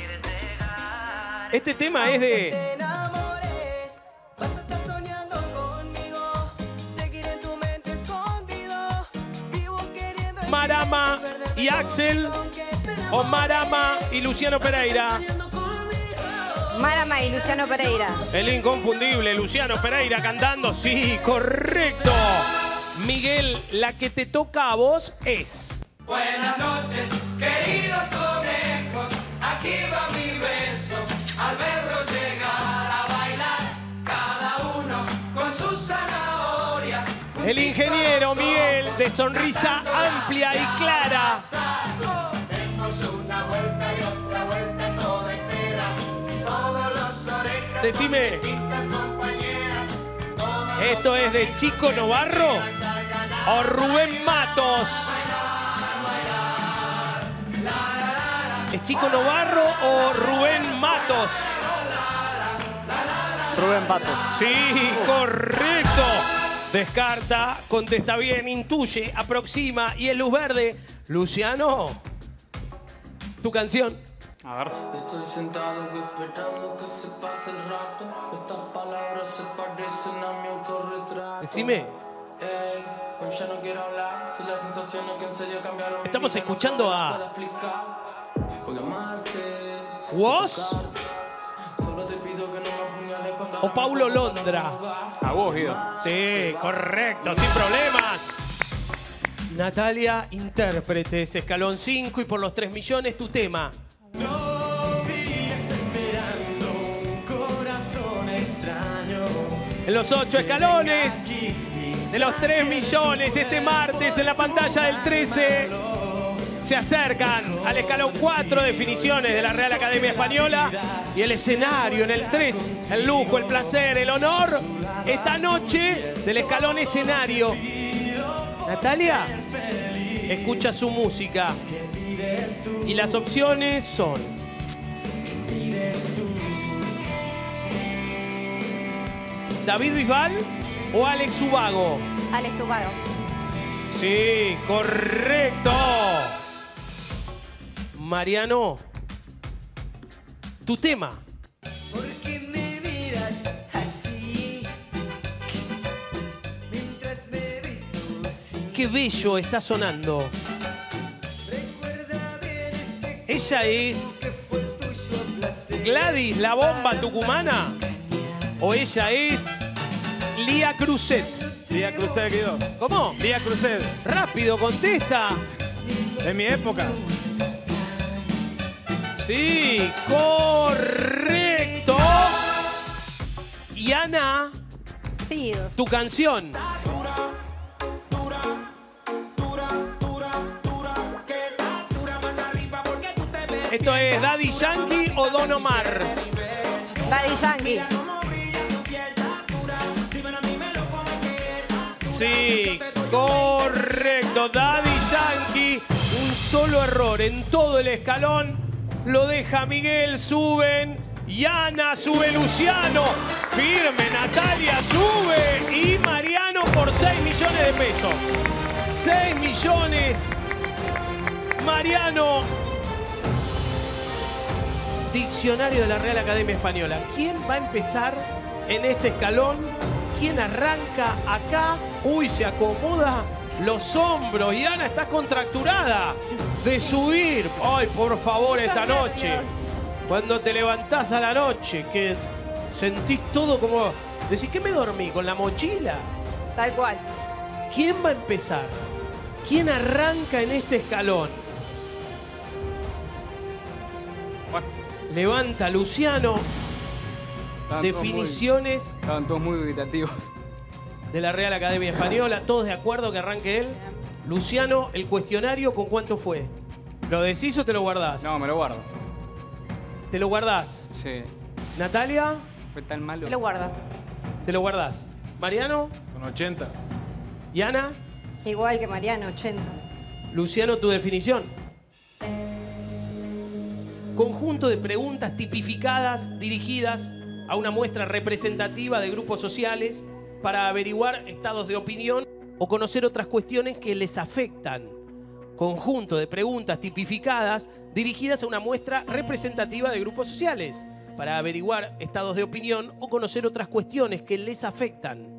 Este tema es de Te enamores, vas a estar soñando conmigo, seguir en tu mente escondido. Vivo queriendo Marama y Axel o Marama y Luciano Pereira. Marama y Luciano Pereira. El inconfundible Luciano Pereira cantando. Sí, correcto. Miguel, la que te toca a vos es... Buenas noches, queridos conejos, aquí va mi beso. Al verlos llegar a bailar, cada uno con su zanahoria. El ingeniero Miguel, de sonrisa amplia y clara. Demos una vuelta y otra vuelta toda entera. Todos los orejas. Decime. Distintas compañeras. ¿Esto es de Chico Novarro o Rubén Matos? ¿Es Chico Novarro o Rubén Matos? Rubén Patos. Sí, correcto. Descarta, contesta bien, intuye, aproxima y es luz verde. Luciano, tu canción. A ver. Estoy sentado esperando que se pase el rato. Estas palabras se parecen a mi autorretrato. Decime. Ey, hoy ya no quiero hablar. Si las sensaciones que en serio cambiaron. Estamos escuchando a... Voy a amarte. ¿Vos? Solo te pido que no me apuñales cuando ¿O Paulo Londra? A vos, Guido. Sí, correcto, sin problemas. Natalia, intérpretes, escalón 5 y por los 3 millones tu tema. No vives esperando un corazón extraño. En los 8 escalones de los 3 millones este martes en la pantalla del 13 se acercan al escalón 4, definiciones de la Real Academia Española y el escenario en el 3, el lujo, el placer, el honor esta noche del escalón escenario. Natalia, escucha su música y las opciones son David Bisbal o Alex Ubago. Alex Ubago. Sí, correcto. Mariano, tu tema. ¿Por qué me miras así? Mientras me visto así. Qué bello está sonando. Ella es Gladys, la bomba tucumana. O ella es Lía Cruzet. Lía Cruzet quedó. ¿Cómo? Lía Cruzet. Rápido, contesta. En mi época. Sí, correcto. Y Ana, Sí. tu canción. ¿Esto es Daddy Yankee o Don Omar? Daddy Yankee. Sí, correcto. Daddy Yankee. Un solo error en todo el escalón. Lo deja Miguel, suben. Y Ana, sube Luciano. Firme, Natalia, sube. Y Mariano por 6 millones de pesos. 6 millones. Mariano. Diccionario de la Real Academia Española. ¿Quién va a empezar en este escalón? ¿Quién arranca acá? Uy, se acomoda los hombros. Y Ana está contracturada de subir. Ay, por favor, esta noche. Cuando te levantás a la noche, que sentís todo como... Decís, ¿qué me dormí? ¿Con la mochila? Tal cual. ¿Quién va a empezar? ¿Quién arranca en este escalón? Levanta Luciano. Definiciones. Estaban todos muy dubitativos. De la Real Academia Española. ¿Todos de acuerdo que arranque él? Luciano, el cuestionario, ¿con cuánto fue? ¿Lo decís o te lo guardás? No, me lo guardo. ¿Te lo guardás? Sí. ¿Natalia? Fue tan malo. Me lo guardo. ¿Te lo guardás? ¿Mariano? Con 80. ¿Y Ana? Igual que Mariano, 80. Luciano, tu definición. Conjunto de preguntas tipificadas dirigidas a una muestra representativa de grupos sociales para averiguar estados de opinión o conocer otras cuestiones que les afectan. Conjunto de preguntas tipificadas dirigidas a una muestra representativa de grupos sociales para averiguar estados de opinión o conocer otras cuestiones que les afectan.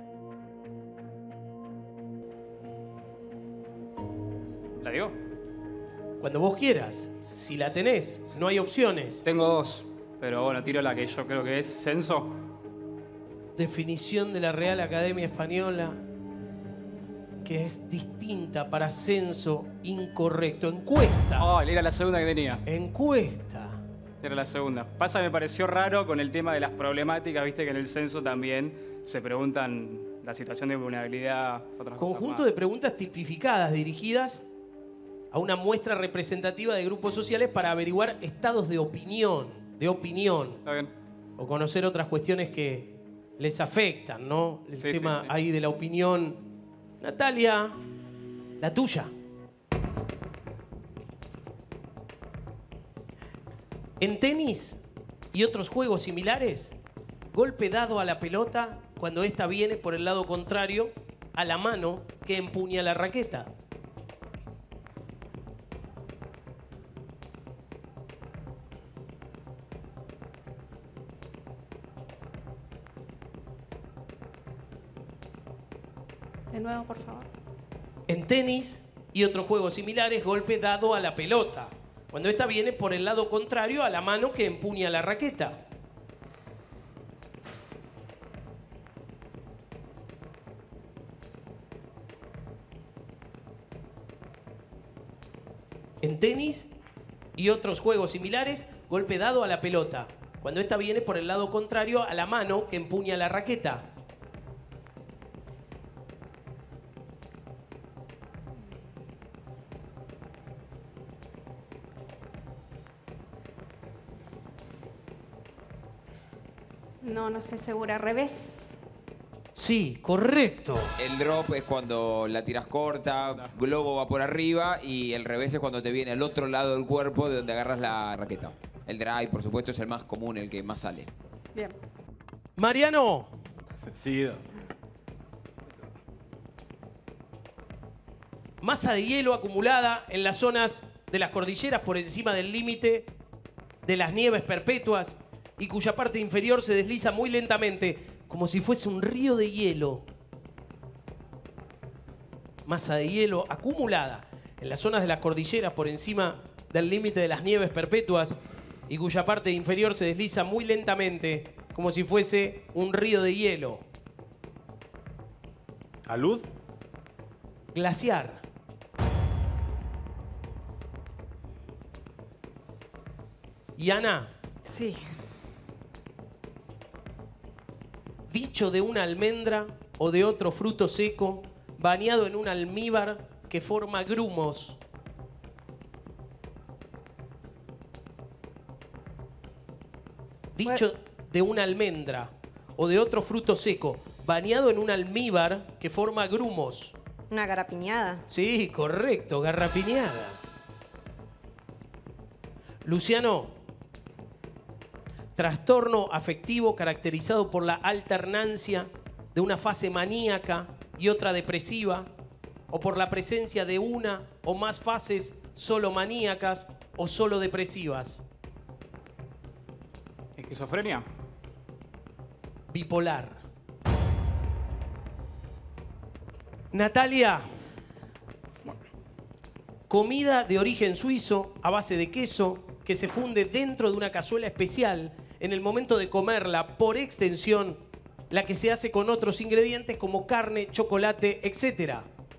¿La digo? Cuando vos quieras. Si la tenés, no hay opciones. Tengo dos, pero bueno, tiro la que yo creo que es censo. Definición de la Real Academia Española, que es distinta para censo, incorrecto. Encuesta. Oh, era la segunda que tenía. Encuesta. Era la segunda. Pasa, me pareció raro con el tema de las problemáticas, viste que en el censo también se preguntan la situación de vulnerabilidad, otras cosas Conjunto más. de preguntas tipificadas dirigidas a una muestra representativa de grupos sociales para averiguar estados de opinión. Está bien. O conocer otras cuestiones que les afectan, ¿no? El Sí, tema sí. ahí de la opinión. Natalia, la tuya. En tenis y otros juegos similares, golpe dado a la pelota cuando ésta viene por el lado contrario a la mano que empuña la raqueta. De nuevo, por favor. En tenis y otros juegos similares, golpe dado a la pelota cuando ésta viene por el lado contrario a la mano que empuña la raqueta. En tenis y otros juegos similares, golpe dado a la pelota cuando ésta viene por el lado contrario a la mano que empuña la raqueta. No, no estoy segura. Revés. Sí, correcto. El drop es cuando la tiras corta, globo va por arriba y el revés es cuando te viene al otro lado del cuerpo de donde agarras la raqueta. El drive, por supuesto, es el más común, el que más sale. Bien. Mariano. Sí. Masa de hielo acumulada en las zonas de las cordilleras por encima del límite de las nieves perpetuas y cuya parte inferior se desliza muy lentamente, como si fuese un río de hielo. Masa de hielo acumulada en las zonas de las cordilleras por encima del límite de las nieves perpetuas y cuya parte inferior se desliza muy lentamente, como si fuese un río de hielo. ¿Alud? Glaciar. ¿Y Ana? Sí. Dicho de una almendra o de otro fruto seco, bañado en un almíbar que forma grumos. Dicho de una almendra o de otro fruto seco, bañado en un almíbar que forma grumos. Una garapiñada. Sí, correcto, garrapiñada. Luciano, trastorno afectivo caracterizado por la alternancia de una fase maníaca y otra depresiva, o por la presencia de una o más fases solo maníacas o solo depresivas. ¿Esquizofrenia? Bipolar. Natalia. Comida de origen suizo a base de queso que se funde dentro de una cazuela especial en el momento de comerla. Por extensión, la que se hace con otros ingredientes como carne, chocolate, etc.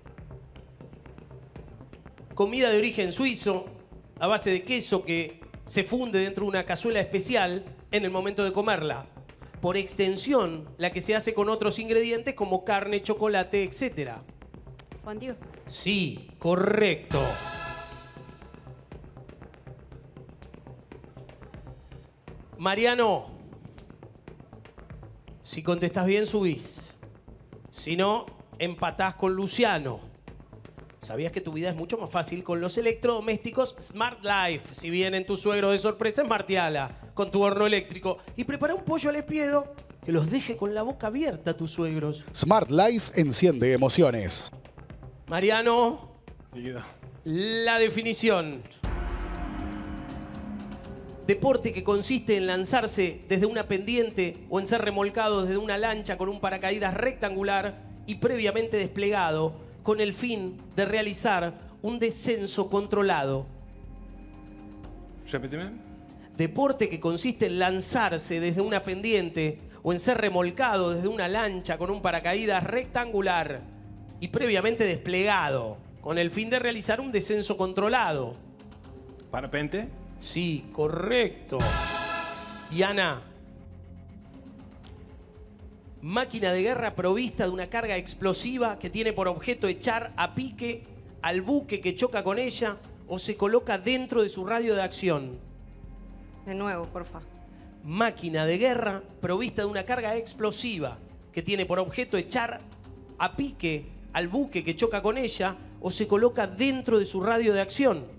Comida de origen suizo, a base de queso que se funde dentro de una cazuela especial en el momento de comerla. Por extensión, la que se hace con otros ingredientes como carne, chocolate, etc. Fondue. Sí, correcto. Mariano, si contestás bien, subís. Si no, empatás con Luciano. ¿Sabías que tu vida es mucho más fácil con los electrodomésticos Smart Life? Si vienen tu suegro de sorpresa en Martiala, con tu horno eléctrico. Y prepara un pollo al espiedo que los deje con la boca abierta a tus suegros. Smart Life enciende emociones. Mariano, la definición. Deporte que consiste en lanzarse desde una pendiente o en ser remolcado desde una lancha con un paracaídas rectangular y previamente desplegado con el fin de realizar un descenso controlado. Repíteme. Deporte que consiste en lanzarse desde una pendiente o en ser remolcado desde una lancha con un paracaídas rectangular y previamente desplegado con el fin de realizar un descenso controlado. ¿Parapente? Sí, correcto. Y Ana, máquina de guerra provista de una carga explosiva que tiene por objeto echar a pique al buque que choca con ella o se coloca dentro de su radio de acción. De nuevo, porfa. Máquina de guerra provista de una carga explosiva que tiene por objeto echar a pique al buque que choca con ella o se coloca dentro de su radio de acción.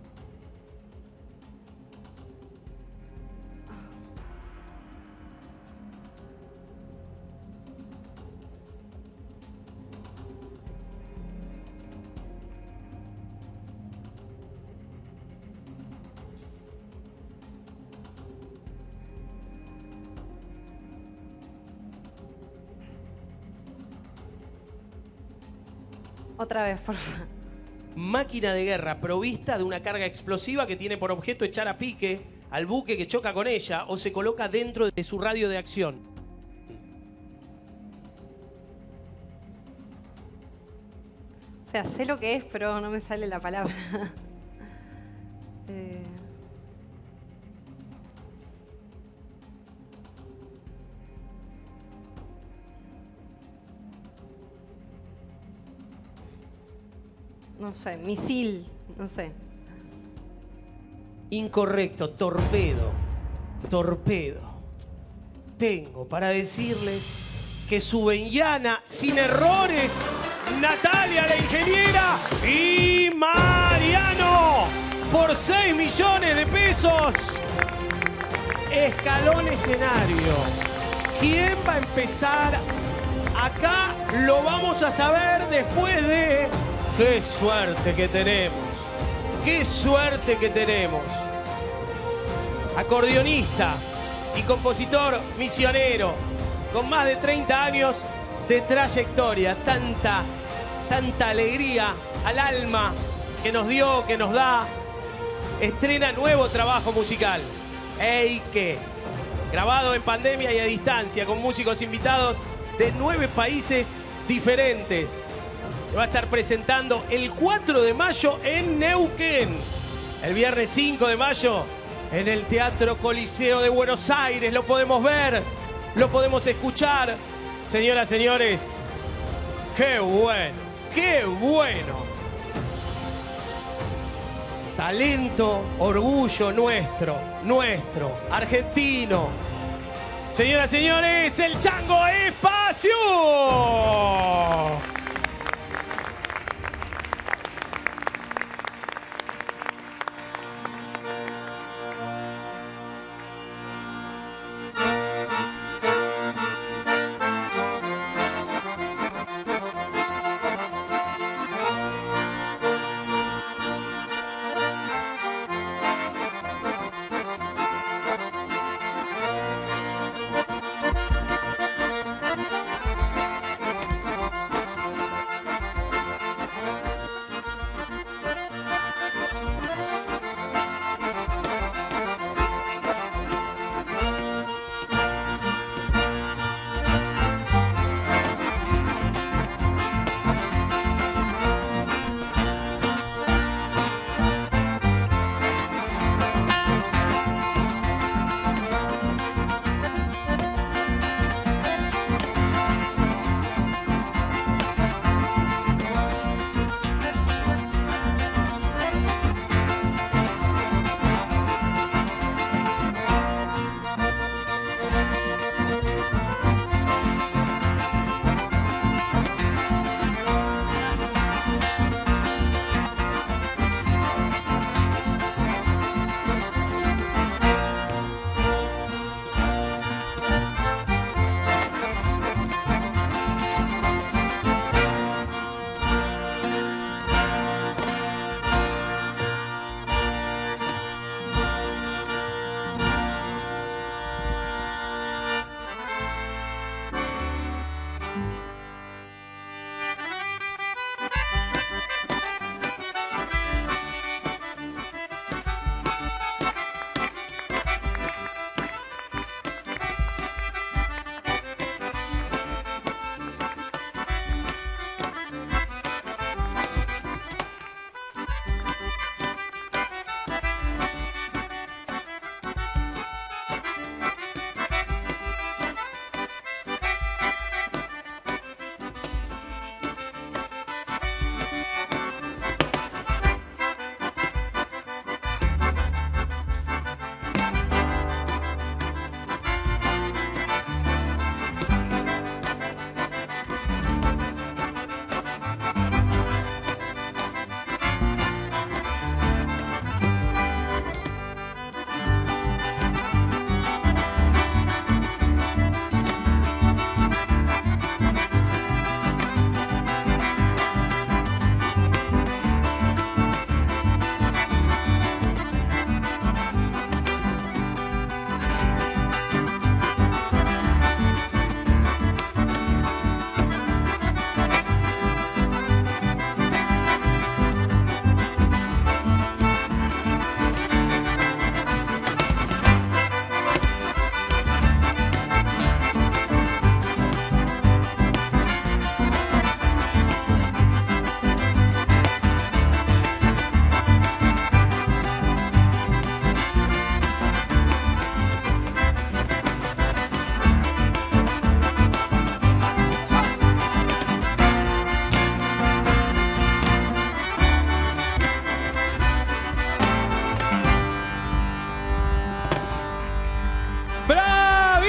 Otra vez, por favor. Máquina de guerra provista de una carga explosiva que tiene por objeto echar a pique al buque que choca con ella o se coloca dentro de su radio de acción. O sea, sé lo que es, pero no me sale la palabra. No sé, misil, no sé. Incorrecto, torpedo. Torpedo. Tengo para decirles que suben Yana sin errores, Natalia la ingeniera y Mariano por 6 millones de pesos. Escalón escenario. ¿Quién va a empezar? Acá lo vamos a saber después de... ¡Qué suerte que tenemos! ¡Qué suerte que tenemos! Acordeonista y compositor misionero, con más de 30 años de trayectoria, tanta alegría al alma que nos dio, que nos da. Estrena nuevo trabajo musical, Eike, grabado en pandemia y a distancia, con músicos invitados de 9 países diferentes. Va a estar presentando el 4 de mayo en Neuquén. El viernes 5 de mayo en el Teatro Coliseo de Buenos Aires. Lo podemos ver, lo podemos escuchar. Señoras, señores, ¡qué bueno! ¡Qué bueno! Talento, orgullo nuestro, argentino. Señoras, señores, el Chango Espacio.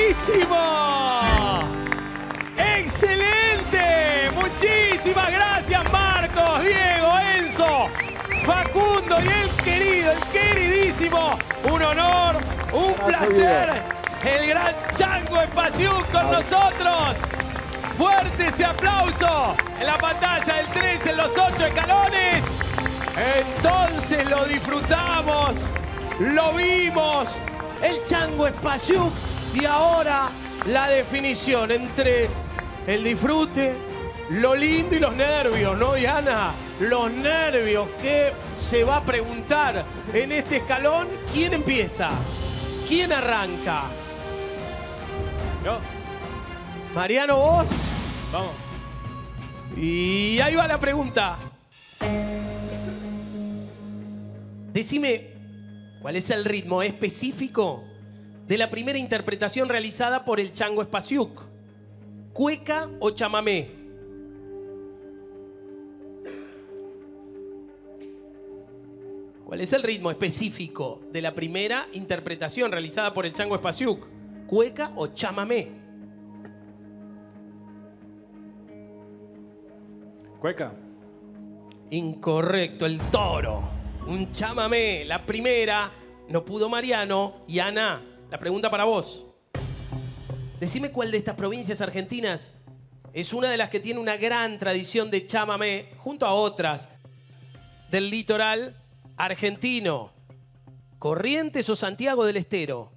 queridísimo. ¡Excelente! Muchísimas gracias, Marcos, Diego, Enzo, Facundo y el queridísimo. Un honor, un placer. El gran Chango Espasiuk con nosotros. Fuerte ese aplauso en la pantalla del 3 en los 8 escalones. Entonces lo disfrutamos, lo vimos. El Chango Espasiuk. Y ahora la definición entre el disfrute, lo lindo y los nervios, ¿no, Diana? Los nervios. ¿Qué se va a preguntar en este escalón? ¿Quién empieza? ¿Quién arranca? Yo. Mariano, vos. Vamos. Y ahí va la pregunta. Decime, ¿cuál es el ritmo específico de la primera interpretación realizada por el Chango Espasiuk? ¿Cueca o chamamé? ¿Cuál es el ritmo específico de la primera interpretación realizada por el Chango Espasiuk? ¿Cueca o chamamé? Cueca. Incorrecto, el toro. Un chamamé. La primera no pudo Mariano. Y Ana, la pregunta para vos. Decime cuál de estas provincias argentinas es una de las que tiene una gran tradición de chamamé junto a otras del litoral argentino. ¿Corrientes o Santiago del Estero?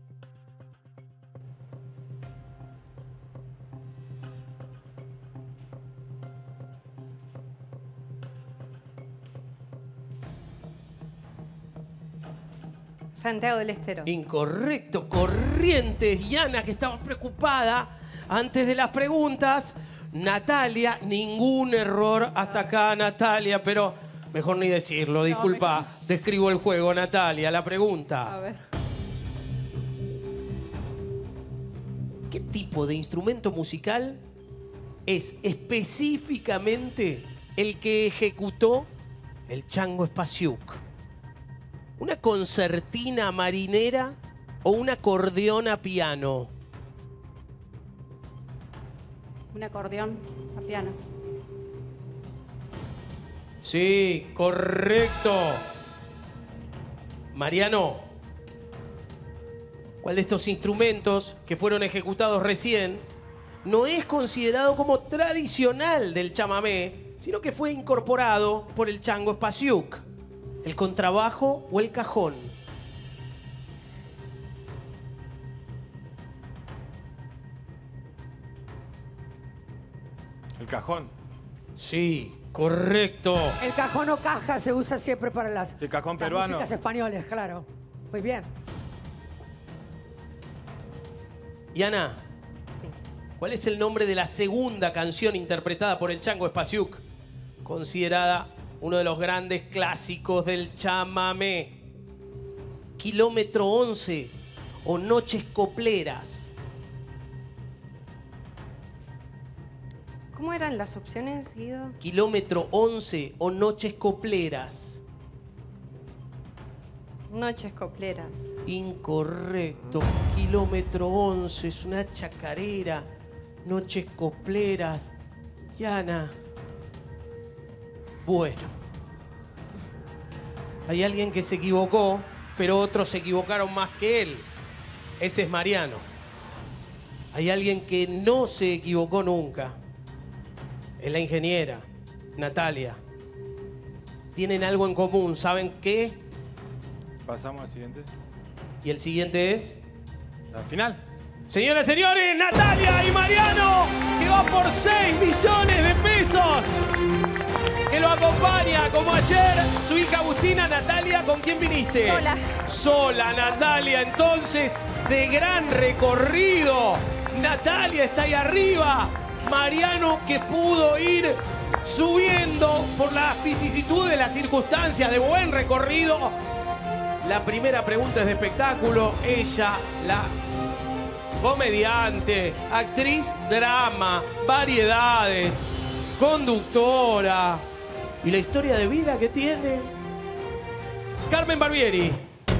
Santiago del Estero. Incorrecto, Corrientes. Y Ana, que estaba preocupada antes de las preguntas. Natalia, ningún error hasta acá, Natalia, pero mejor ni decirlo. Disculpa, describo el juego, Natalia. La pregunta. A ver. ¿Qué tipo de instrumento musical es específicamente el que ejecutó el Chango Espasiuk? ¿Una concertina marinera o un acordeón a piano? Un acordeón a piano. Sí, correcto. Mariano, ¿cuál de estos instrumentos que fueron ejecutados recién no es considerado como tradicional del chamamé, sino que fue incorporado por el Chango Espasiuk? ¿El contrabajo o el cajón? El cajón. Sí, correcto. El cajón o caja se usa siempre para las, El cajón las peruano. músicas españolas, claro. Muy bien. Y Ana, ¿cuál es el nombre de la segunda canción interpretada por el Chango Espasiuk, considerada uno de los grandes clásicos del chamamé? ¿Kilómetro 11 o Noches Copleras? ¿Cómo eran las opciones, Guido? ¿Kilómetro 11 o Noches Copleras? Noches Copleras. Incorrecto. Kilómetro 11 es una chacarera. Noches Copleras. Yana. Bueno. Hay alguien que se equivocó, pero otros se equivocaron más que él. Ese es Mariano. Hay alguien que no se equivocó nunca. Es la ingeniera, Natalia. Tienen algo en común, ¿saben qué? Pasamos al siguiente. Y el siguiente es... Al final. Señoras y señores, Natalia y Mariano, que va por 6 millones de pesos. Que lo acompaña, como ayer, su hija Agustina. Natalia, ¿con quién viniste? Sola. Sola, Natalia. Entonces, de gran recorrido. Natalia está ahí arriba. Mariano, que pudo ir subiendo por las vicisitudes de las circunstancias, de buen recorrido. La primera pregunta es de espectáculo. Ella, la comediante, actriz, drama, variedades, conductora. ¿Y la historia de vida que tiene? Carmen Barbieri.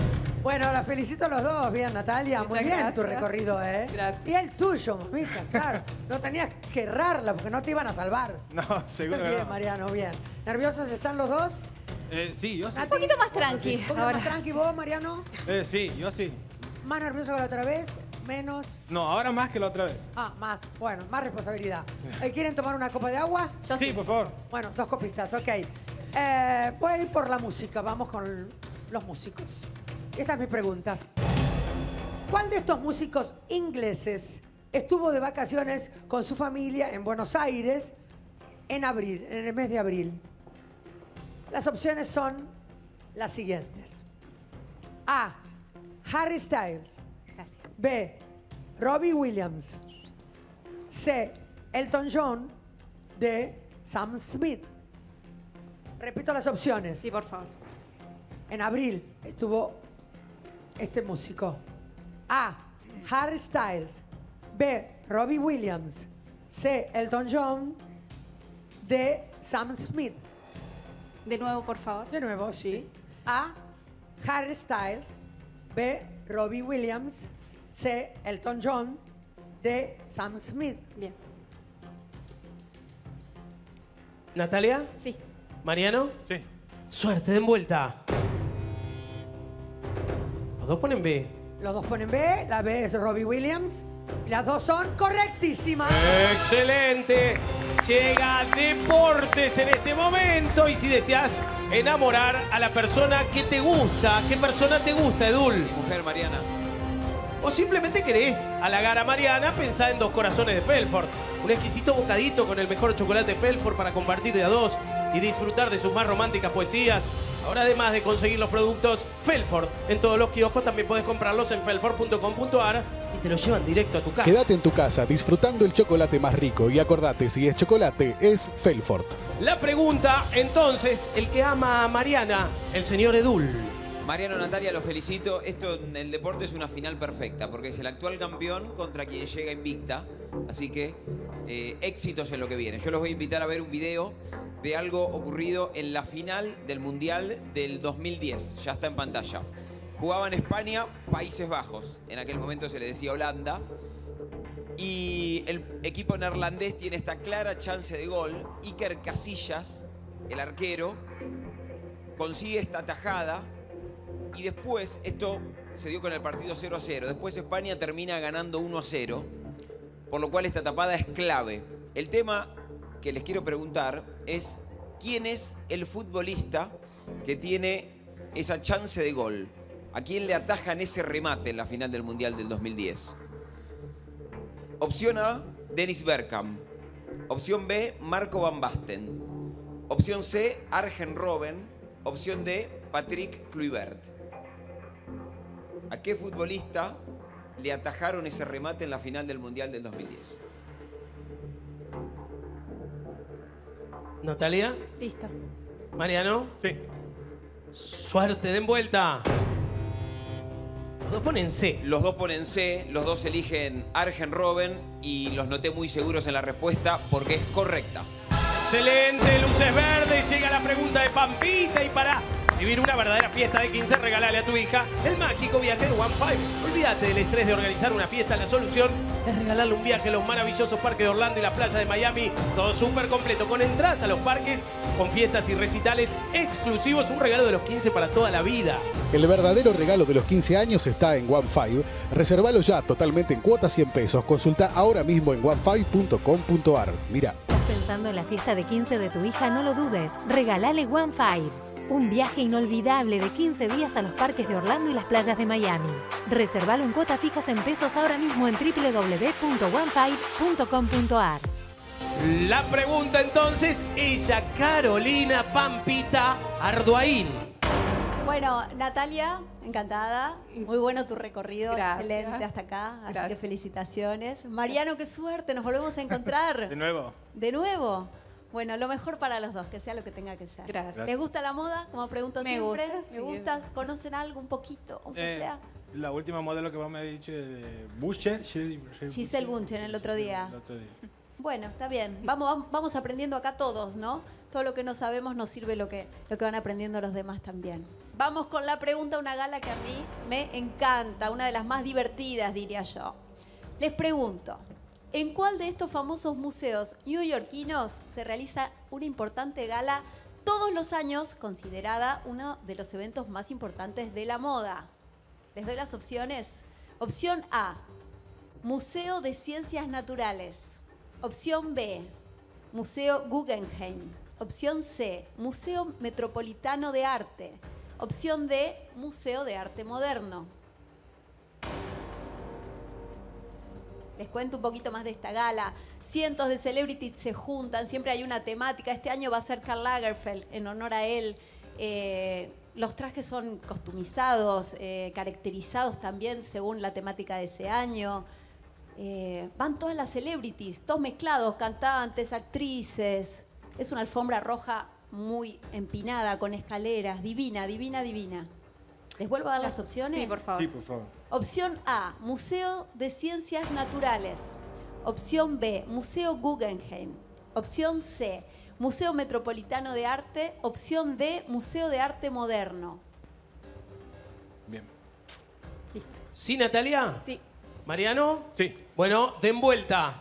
Bueno, la felicito a los dos. Bien, Natalia. Muchas Muy bien gracias. tu recorrido, ¿eh? Gracias. Y el tuyo, mamita, claro. No tenías que errarla porque no te iban a salvar. No, seguro que Bien, no. Mariano, bien. ¿Nerviosos están los dos? Sí, yo sí. Un poquito más tranqui. ¿Un poquito ahora. más tranqui vos, Mariano? Sí, yo sí. ¿Más nervioso que la otra vez? ¿Menos? No, ahora más que la otra vez. Ah, más. Bueno, más responsabilidad. ¿Quieren tomar una copa de agua? Sí, por favor. Bueno, 2 copitas, ok. Voy a ir por la música. Vamos con los músicos. Esta es mi pregunta. ¿Cuál de estos músicos ingleses estuvo de vacaciones con su familia en Buenos Aires en abril, en el mes de abril? Las opciones son las siguientes. A. Harry Styles. B. Robbie Williams. C. Elton John. D. Sam Smith. Repito las opciones. Sí, por favor. En abril estuvo este músico. A. Harry Styles. B. Robbie Williams. C. Elton John. D. Sam Smith. De nuevo, por favor. De nuevo, sí. A. Harry Styles. B. Robbie Williams. C. Elton John. D. Sam Smith. Bien. ¿Natalia? Sí. ¿Mariano? Sí. Suerte de envuelta. Los dos ponen B. Los dos ponen B. La B es Robbie Williams. Y las dos son correctísimas. ¡Excelente! Llega Deportes en este momento. Y si deseas enamorar a la persona que te gusta, ¿qué persona te gusta, Edul? Mujer, Mariana. O simplemente querés halagar a Mariana, pensá en 2 corazones de Felford. Un exquisito bocadito con el mejor chocolate Felford para compartir de a 2 y disfrutar de sus más románticas poesías. Ahora, además de conseguir los productos Felford en todos los kioscos, también podés comprarlos en felford.com.ar y te los llevan directo a tu casa. Quédate en tu casa disfrutando el chocolate más rico y acordate, si es chocolate, es Felford. La pregunta, entonces, el que ama a Mariana, el señor Edul. Mariano, Natalia, los felicito. Esto en el deporte es una final perfecta, porque es el actual campeón contra quien llega invicta. Así que éxitos en lo que viene. Yo los voy a invitar a ver un video de algo ocurrido en la final del Mundial del 2010. Ya está en pantalla. Jugaba en España, Países Bajos. En aquel momento se le decía Holanda. Y el equipo neerlandés tiene esta clara chance de gol. Iker Casillas, el arquero, consigue esta tajada. Y después, esto se dio con el partido 0-0. Después España termina ganando 1-0. Por lo cual esta tapada es clave. El tema que les quiero preguntar es ¿quién es el futbolista que tiene esa chance de gol? ¿A quién le atajan ese remate en la final del Mundial del 2010? Opción A, Dennis Bergkamp. Opción B, Marco van Basten. Opción C, Arjen Robben. Opción D, Patrick Kluivert. ¿A qué futbolista le atajaron ese remate en la final del Mundial del 2010? ¿Natalia? Listo. ¿Mariano? Sí. Suerte de envuelta. Los dos ponen C. Los dos ponen C, los dos eligen Arjen Robben y los noté muy seguros en la respuesta porque es correcta. Excelente, luces verdes. Llega la pregunta de Pampita y para vivir una verdadera fiesta de 15, regalale a tu hija el mágico viaje de OneFive. Olvídate del estrés de organizar una fiesta. La solución es regalarle un viaje a los maravillosos parques de Orlando y la playa de Miami. Todo súper completo, con entradas a los parques, con fiestas y recitales exclusivos. Un regalo de los 15 para toda la vida. El verdadero regalo de los 15 años está en OneFive. Reservalo ya totalmente en cuotas 100 pesos. Consulta ahora mismo en onefive.com.ar. Mira. ¿Estás pensando en la fiesta de 15 de tu hija? No lo dudes. Regálale OneFive. Un viaje inolvidable de 15 días a los parques de Orlando y las playas de Miami. Reservalo en cuotas fijas en pesos ahora mismo en www.onefive.com.ar. La pregunta entonces, ella Carolina Pampita Arduaín. Bueno, Natalia, encantada. Muy bueno tu recorrido, Gracias. excelente hasta acá. Así Gracias. que felicitaciones. Mariano, qué suerte, nos volvemos a encontrar. De nuevo. ¿De nuevo? Bueno, lo mejor para los dos, que sea lo que tenga que ser. Gracias. ¿Les gusta la moda? Como pregunto Me siempre. gusta, ¿Me sí. gusta? ¿Conocen algo un poquito? Aunque sea. La última modelo que vos me has dicho es de Butcher. Giselle Bunchen el otro día. El otro día. Bueno, está bien. Vamos aprendiendo acá todos, ¿no? Todo lo que no sabemos nos sirve lo que van aprendiendo los demás también. Vamos con la pregunta, una gala que a mí me encanta, una de las más divertidas, diría yo. Les pregunto, ¿en cuál de estos famosos museos neoyorquinos se realiza una importante gala todos los años, considerada uno de los eventos más importantes de la moda? Les doy las opciones. Opción A, Museo de Ciencias Naturales. Opción B, Museo Guggenheim. Opción C, Museo Metropolitano de Arte. Opción D, Museo de Arte Moderno. Les cuento un poquito más de esta gala. Cientos de celebrities se juntan, siempre hay una temática. Este año va a ser Karl Lagerfeld, en honor a él. Los trajes son costumizados, caracterizados también según la temática de ese año. Van todas las celebrities, todos mezclados, cantantes, actrices. Es una alfombra roja muy empinada, con escaleras, divina, divina, divina. ¿Les vuelvo a dar las opciones? Sí, por favor. Sí, por favor. Opción A, Museo de Ciencias Naturales. Opción B, Museo Guggenheim. Opción C, Museo Metropolitano de Arte. Opción D, Museo de Arte Moderno. Bien. ¿Sí, Natalia? Sí. ¿Mariano? Sí. Bueno, den vuelta.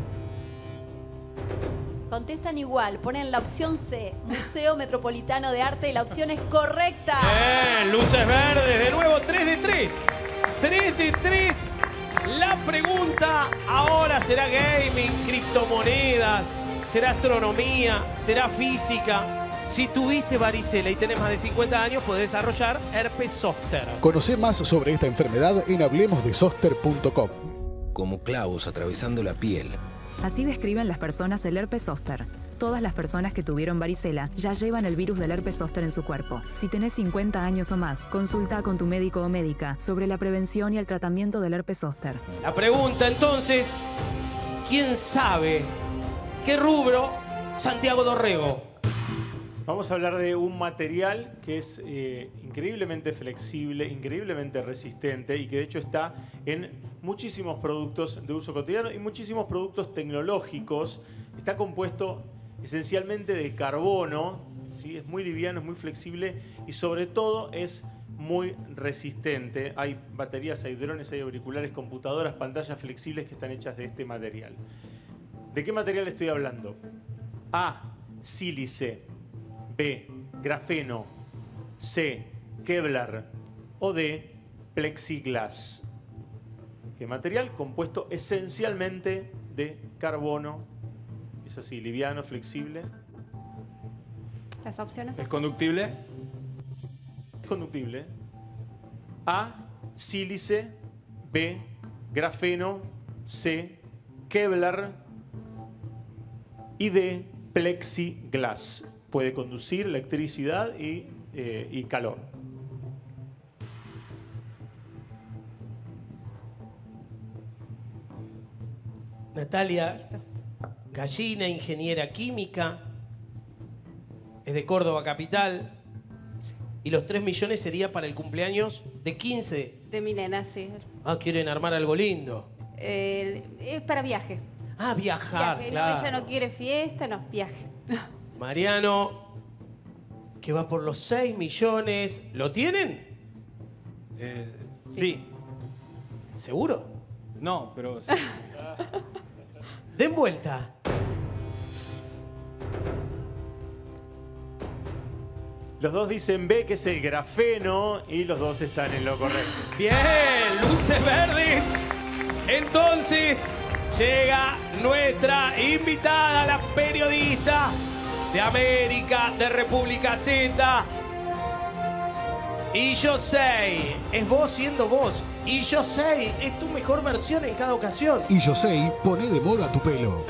Contestan igual, ponen la opción C, Museo Metropolitano de Arte, y la opción es correcta. Bien, luces verdes, de nuevo 3 de 3. 3 de 3. La pregunta ahora será gaming, criptomonedas, será astronomía, será física. Si tuviste varicela y tenés más de 50 años, podés desarrollar herpes zóster. Conoce más sobre esta enfermedad en hablemosdezoster.com. Como clavos atravesando la piel. Así describen las personas el herpes zóster. Todas las personas que tuvieron varicela ya llevan el virus del herpes zóster en su cuerpo. Si tenés 50 años o más, consulta con tu médico o médica sobre la prevención y el tratamiento del herpes zóster. La pregunta entonces, ¿quién sabe qué rubro? Santiago Dorrego. Vamos a hablar de un material que es increíblemente flexible, increíblemente resistente y que de hecho está en muchísimos productos de uso cotidiano y muchísimos productos tecnológicos. Está compuesto esencialmente de carbono, ¿sí? Es muy liviano, es muy flexible y sobre todo es muy resistente. Hay baterías, hay drones, hay auriculares, computadoras, pantallas flexibles que están hechas de este material. ¿De qué material estoy hablando? A, sílice. B, grafeno. C, Kevlar. O D, plexiglas. ¿Qué material? Compuesto esencialmente de carbono. Es así, liviano, flexible. Las opciones. ¿Es conductible? Es conductible. A, sílice. B, grafeno. C, Kevlar. Y D, plexiglas. Puede conducir electricidad y calor. Natalia, gallina, ingeniera química, es de Córdoba capital. Y los 3 millones sería para el cumpleaños de 15. De mi nena, sí. Ah, quieren armar algo lindo. Es para viaje. Ah, viajar, Viaje, claro. No, ella no quiere fiesta, no, viaje. Mariano, que va por los 6 millones. ¿Lo tienen? Sí. ¿Seguro? No, pero sí. Den vuelta. Los dos dicen B, que es el grafeno, y los dos están en lo correcto. Bien, luces verdes. Entonces, llega nuestra invitada, la periodista de América, de República Z. Y yo sé, es vos siendo vos. Y yo sé, es tu mejor versión en cada ocasión. Y Yosei pone de moda tu pelo.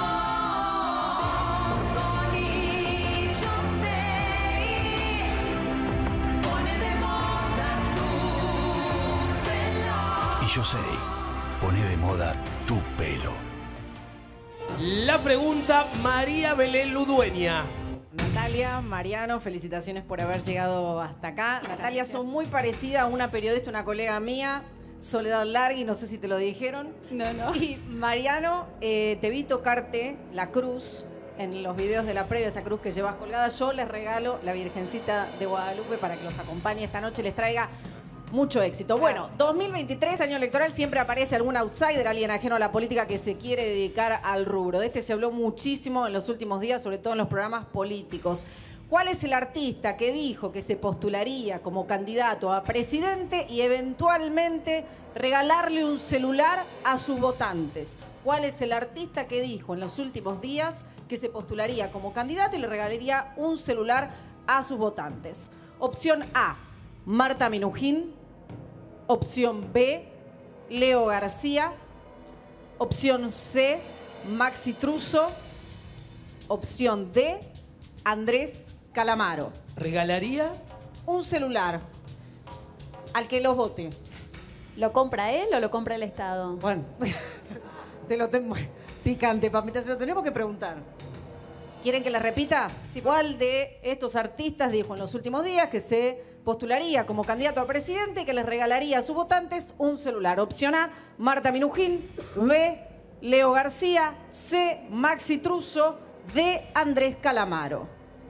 Y Yosei pone de moda tu pelo. La pregunta, María Belén Ludueña. Natalia, Mariano, felicitaciones por haber llegado hasta acá. Natalia, sos muy parecida a una periodista, una colega mía. Soledad Largui, no sé si te lo dijeron. No. Y Mariano, te vi tocarte la cruz en los videos de la previa, esa cruz que llevas colgada. Yo les regalo la Virgencita de Guadalupe para que los acompañe esta noche, les traiga mucho éxito. Bueno, 2023, año electoral, siempre aparece algún outsider, alguien ajeno a la política que se quiere dedicar al rubro. De este se habló muchísimo en los últimos días, sobre todo en los programas políticos. ¿Cuál es el artista que dijo que se postularía como candidato a presidente y eventualmente regalarle un celular a sus votantes? ¿Cuál es el artista que dijo en los últimos días que se postularía como candidato y le regalaría un celular a sus votantes? Opción A, Marta Minujín. Opción B, Leo García. Opción C, Maxi Truso. Opción D, Andrés Calamaro. ¿Regalaría? Un celular al que los vote. ¿Lo compra él o lo compra el Estado? Bueno, se lo tengo picante, papita, se lo tenemos que preguntar. ¿Quieren que les repita? ¿Cuál de estos artistas dijo en los últimos días que se postularía como candidato a presidente y que les regalaría a sus votantes un celular? Opción A, Marta Minujín. B, Leo García. C, Maxi Truso. D, Andrés Calamaro.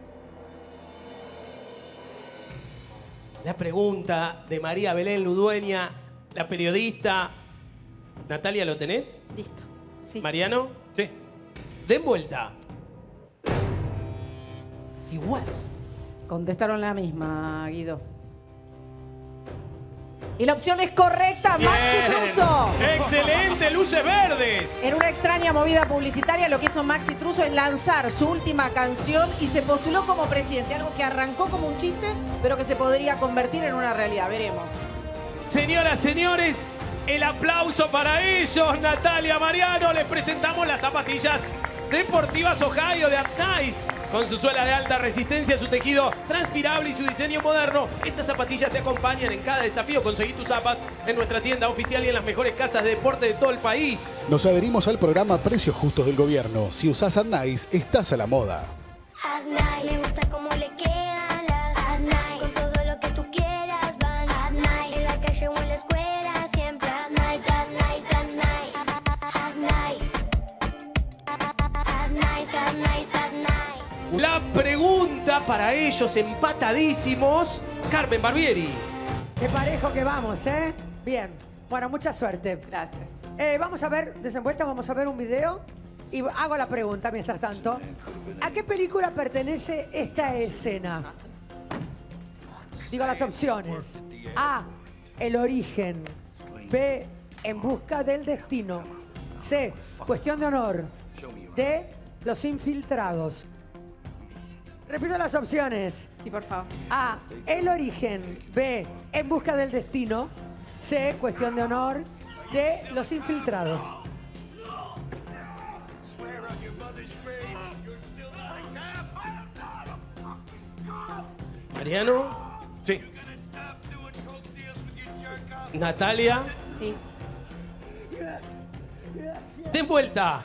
La pregunta de María Belén Ludueña, la periodista. Natalia, ¿lo tenés? Listo. Sí. ¿Mariano? Sí. Den vuelta. Igual. Contestaron la misma, Guido. Y la opción es correcta, Bien. Maxi Truso. ¡Excelente! ¡Luces verdes! En una extraña movida publicitaria, lo que hizo Maxi Truso es lanzar su última canción y se postuló como presidente. Algo que arrancó como un chiste, pero que se podría convertir en una realidad. Veremos. Señoras, señores, el aplauso para ellos. Natalia, Mariano, les presentamos las zapatillas deportivas Ohio de Nice. Con su suela de alta resistencia, su tejido transpirable y su diseño moderno, estas zapatillas te acompañan en cada desafío. Conseguí tus zapas en nuestra tienda oficial y en las mejores casas de deporte de todo el país. Nos adherimos al programa Precios Justos del Gobierno. Si usás Adnice, estás a la moda. Me gusta cómo le quedan las Adnice. Con todo lo que tú quieras van Adnice. En la calle o en la escuela siempre Adnice, Adnice, Adnice. Adnice. Adnice, Adnice, Adnice. La pregunta para ellos, empatadísimos, Carmen Barbieri. Qué parejo que vamos, ¿eh? Bien. Bueno, mucha suerte. Gracias. Vamos a ver, desenvuelta, vamos a ver un video y hago la pregunta mientras tanto. ¿A qué película pertenece esta escena? Digo las opciones. A, El origen. B, En busca del destino. C, Cuestión de honor. D, Los infiltrados. Repito las opciones. Sí, por favor. A, El origen. B, En busca del destino. C, Cuestión de honor. D, Los infiltrados. Mariano. Sí. Natalia. Sí. Den vuelta.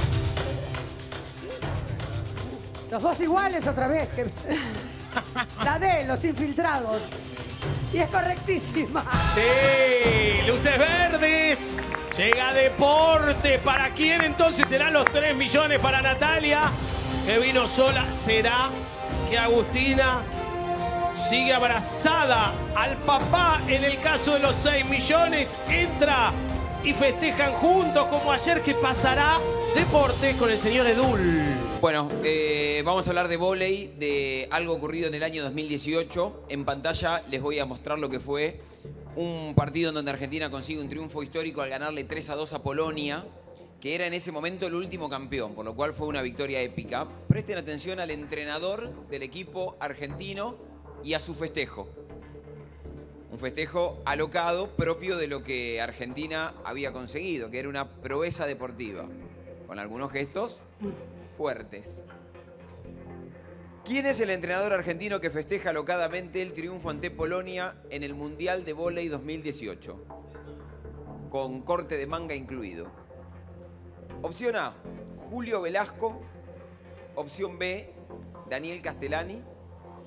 Los dos iguales otra vez. La D, Los infiltrados. Y es correctísima. Sí, luces verdes. Llega deporte. ¿Para quién entonces serán los 3 millones para Natalia? Que vino sola. ¿Será que Agustina sigue abrazada al papá? En el caso de los 6 millones, entra y festejan juntos como ayer. ¿Qué pasará? Deporte con el señor Edul. Bueno, vamos a hablar de vóley, de algo ocurrido en el año 2018. En pantalla les voy a mostrar lo que fue un partido en donde Argentina consigue un triunfo histórico al ganarle 3-2 a Polonia, que era en ese momento el último campeón, por lo cual fue una victoria épica. Presten atención al entrenador del equipo argentino y a su festejo. Un festejo alocado propio de lo que Argentina había conseguido, que era una proeza deportiva, con algunos gestos fuertes. ¿Quién es el entrenador argentino que festeja alocadamente el triunfo ante Polonia en el Mundial de Vóley 2018? Con corte de manga incluido. Opción A, Julio Velasco. Opción B, Daniel Castellani.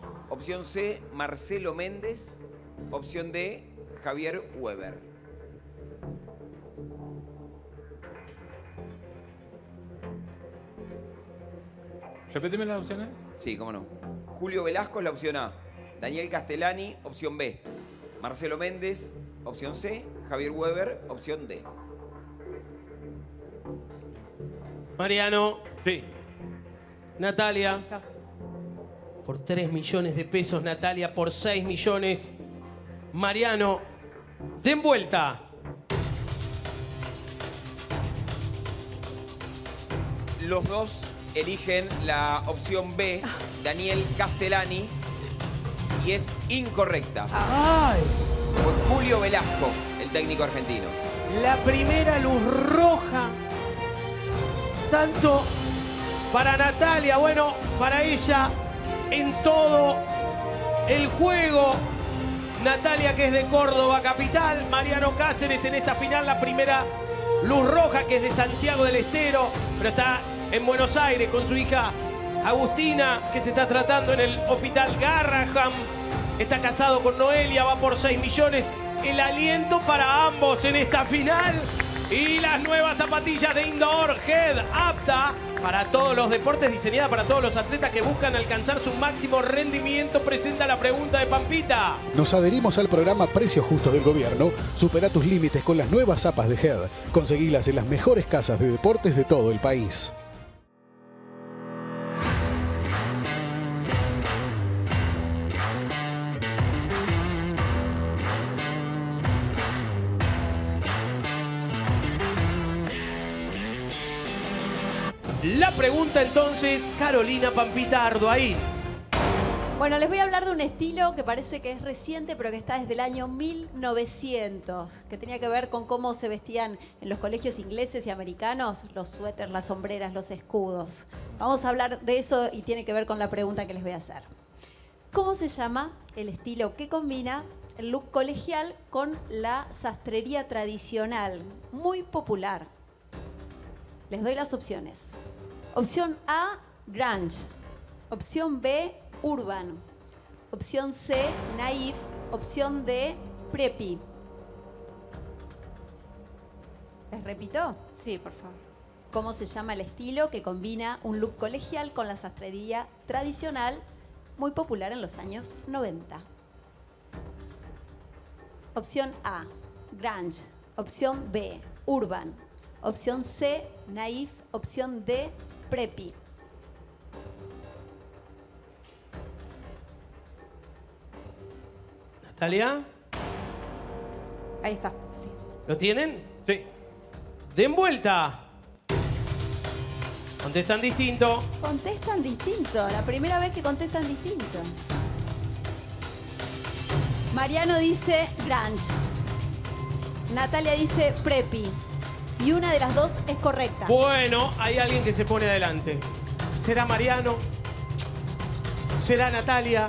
Opción C, Marcelo Méndez. Opción D, Javier Weber. Repetime las opciones. Sí, cómo no. Julio Velasco es la opción A. Daniel Castellani, opción B. Marcelo Méndez, opción C. Javier Weber, opción D. Mariano. Sí. Natalia. Por 3 millones de pesos, Natalia por 6 millones. Mariano. Den vuelta. Los dos eligen la opción B, Daniel Castellani, y es incorrecta. ¡Ay! Fue Julio Velasco, el técnico argentino. La primera luz roja. Tanto para Natalia, bueno, para ella en todo el juego. Natalia, que es de Córdoba capital. Mariano Cáceres en esta final, la primera luz roja, que es de Santiago del Estero, pero está en Buenos Aires con su hija Agustina, que se está tratando en el hospital Garraham. Está casado con Noelia, va por 6 millones. El aliento para ambos en esta final. Y las nuevas zapatillas de Indoor Head, apta para todos los deportes, diseñada para todos los atletas que buscan alcanzar su máximo rendimiento, presenta la pregunta de Pampita. Nos adherimos al programa Precios Justos del Gobierno. Supera tus límites con las nuevas zapas de Head. Conseguilas en las mejores casas de deportes de todo el país. La pregunta entonces, Carolina Pampita Ardoaín. Bueno, les voy a hablar de un estilo que parece que es reciente, pero que está desde el año 1900, que tenía que ver con cómo se vestían en los colegios ingleses y americanos los suéteres, las sombreras, los escudos. Vamos a hablar de eso y tiene que ver con la pregunta que les voy a hacer. ¿Cómo se llama el estilo que combina el look colegial con la sastrería tradicional, muy popular? Les doy las opciones. Opción A, grunge. Opción B, urban. Opción C, naif. Opción D, preppy. ¿Les repito? Sí, por favor. ¿Cómo se llama el estilo que combina un look colegial con la sastrería tradicional, muy popular en los años 90? Opción A, grunge. Opción B, urban. Opción C, naif. Opción D, preppy. Natalia, Ahí está. Sí. ¿lo tienen? Sí. Den vuelta. Contestan distinto. Contestan distinto. La primera vez que contestan distinto. Mariano dice grunge. Natalia dice preppy. Y una de las dos es correcta. Bueno, hay alguien que se pone adelante. ¿Será Mariano? ¿Será Natalia?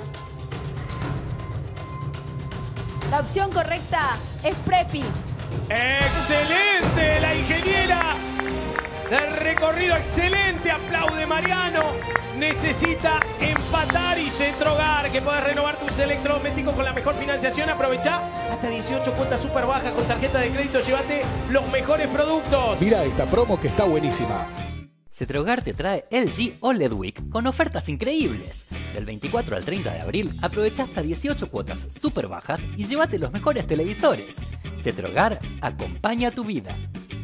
La opción correcta es preppy. ¡Excelente! La ingeniera del recorrido, excelente. Aplaude Mariano. Necesita empatar y Centrogar, que puedes renovar tus electrodomésticos con la mejor financiación. Aprovecha hasta 18 cuotas súper bajas con tarjeta de crédito. Llévate los mejores productos. Mira esta promo que está buenísima. Centrogar te trae LG OLED Week con ofertas increíbles. Del 24 al 30 de abril aprovecha hasta 18 cuotas súper bajas y llévate los mejores televisores. Centrogar acompaña tu vida.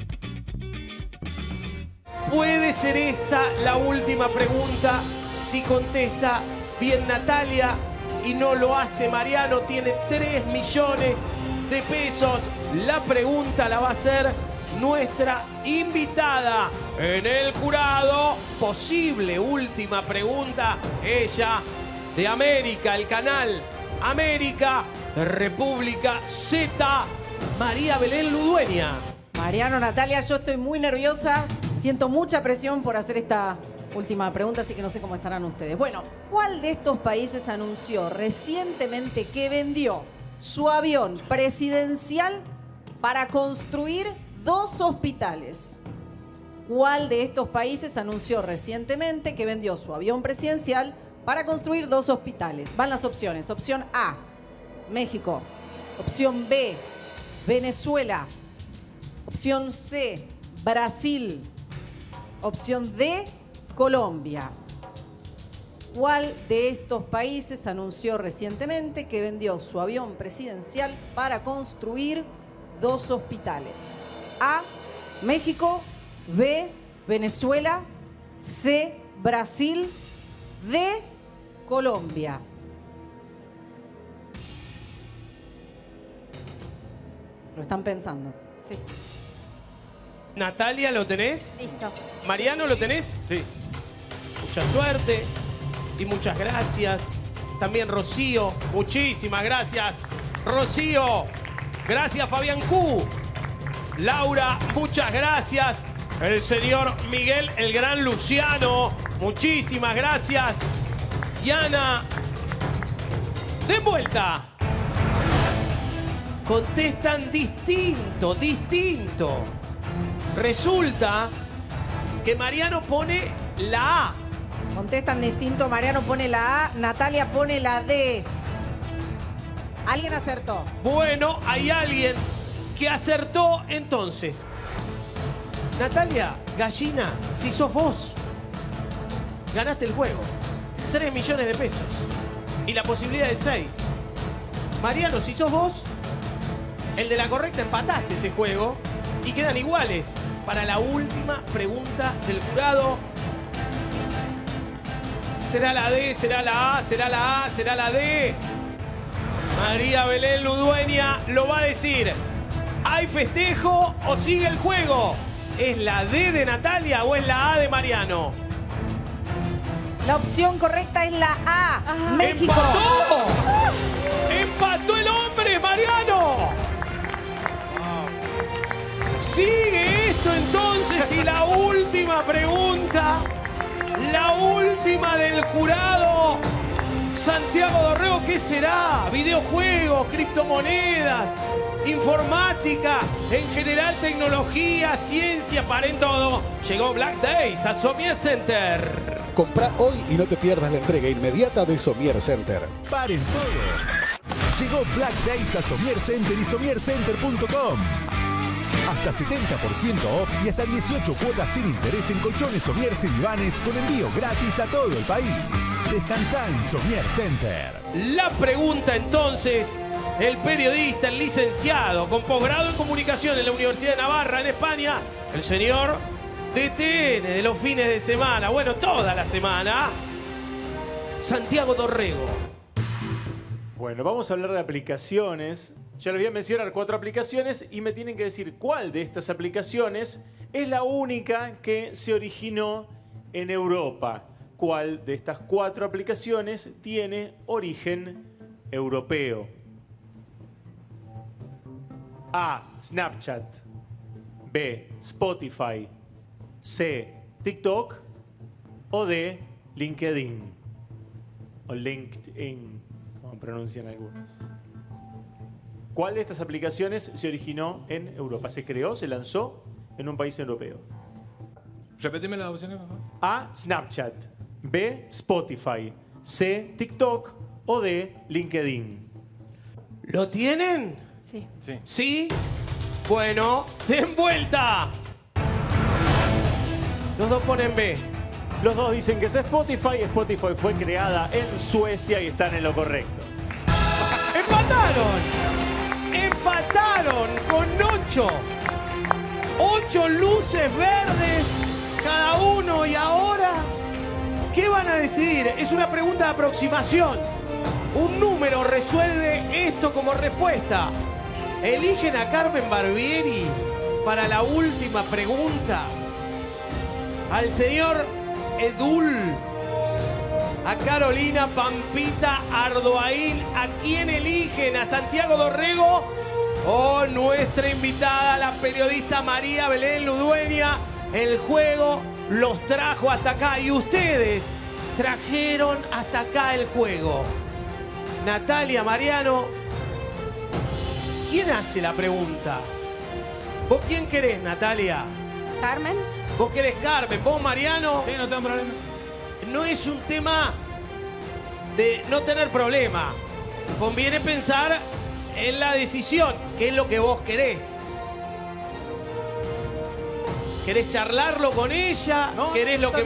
¿Puede ser esta la última pregunta? Si contesta bien Natalia y no lo hace Mariano, tiene 3 millones de pesos. La pregunta la va a hacer nuestra invitada en el jurado. Posible última pregunta. Ella de América, el canal América, República Z, María Belén Ludueña. Mariano, Natalia, yo estoy muy nerviosa. Siento mucha presión por hacer esta última pregunta, así que no sé cómo estarán ustedes. Bueno, ¿cuál de estos países anunció recientemente que vendió su avión presidencial para construir 2 hospitales? ¿Cuál de estos países anunció recientemente que vendió su avión presidencial para construir 2 hospitales? Van las opciones. Opción A, México. Opción B, Venezuela. Opción C, Brasil. Opción D, Colombia. ¿Cuál de estos países anunció recientemente que vendió su avión presidencial para construir 2 hospitales? A, México. B, Venezuela. C, Brasil. D, Colombia. Lo están pensando. Sí. Natalia, ¿lo tenés? Listo. Mariano, ¿lo tenés? Sí. Mucha suerte y muchas gracias. También Rocío, muchísimas gracias. Rocío, gracias Fabián Q. Laura, muchas gracias. El señor Miguel, el gran Luciano, muchísimas gracias. Yana, de vuelta. Contestan distinto. Resulta que Mariano pone la A. Contestan distinto. Mariano pone la A. Natalia pone la D. ¿Alguien acertó? Bueno, hay alguien que acertó entonces. Natalia, gallina, si sos vos, ganaste el juego. 3 millones de pesos. Y la posibilidad de 6. Mariano, si sos vos, el de la correcta empataste este juego. Y quedan iguales para la última pregunta del jurado. ¿Será la D? ¿Será la A? ¿Será la A? ¿Será la D? María Belén Ludueña lo va a decir. ¿Hay festejo o sigue el juego? ¿Es la D de Natalia o es la A de Mariano? La opción correcta es la A. México. ¡Empató! ¡Empató el hombre, Mariano! Sigue esto entonces y la última pregunta, la última del jurado. Santiago Dorrego, ¿qué será? Videojuegos, criptomonedas, informática, en general tecnología, ciencia, para en todo. Llegó Black Days a Somier Center. Comprá hoy y no te pierdas la entrega inmediata de Somier Center. Paren todo. Llegó Black Days a Somier Center y somiercenter.com. Hasta 70% off y hasta 18 cuotas sin interés en colchones Somier y divanes con envío gratis a todo el país. Descansá en Somier Center. La pregunta entonces, el periodista, el licenciado con posgrado en comunicación en la Universidad de Navarra en España, el señor DTN de los fines de semana, bueno, toda la semana, Santiago Dorrego. Bueno, vamos a hablar de aplicaciones. Ya les voy a mencionar 4 aplicaciones y me tienen que decir cuál de estas aplicaciones es la única que se originó en Europa. ¿Cuál de estas 4 aplicaciones tiene origen europeo? A, Snapchat. B, Spotify. C, TikTok. O D, LinkedIn. O LinkedIn, como pronuncian algunos. ¿Cuál de estas aplicaciones se originó en Europa? ¿Se creó, se lanzó en un país europeo? Repetime las opciones, por favor. A, Snapchat. B, Spotify. C, TikTok. O D, LinkedIn. ¿Lo tienen? Sí. ¿Sí? Bueno, den vuelta. Los dos ponen B. Los dos dicen que es Spotify. Spotify fue creada en Suecia y están en lo correcto. ¡Empataron! Empataron con 8. 8 luces verdes cada uno. Y ahora, ¿qué van a decidir? Es una pregunta de aproximación. Un número resuelve esto como respuesta. Eligen a Carmen Barbieri para la última pregunta. Al señor Edul. A Carolina Pampita Ardoaín. ¿A quién eligen? ¿A Santiago Dorrego o nuestra invitada, la periodista María Belén Ludueña? El juego los trajo hasta acá y ustedes trajeron hasta acá el juego. Natalia, Mariano, ¿quién hace la pregunta? ¿Vos quién querés, Natalia? Carmen. ¿Vos querés Carmen? ¿Vos, Mariano? Sí, no tengo problema. No es un tema de no tener problema. Conviene pensar en la decisión, qué es lo que vos querés. ¿Querés charlarlo con ella? No, ¿Querés lo que me...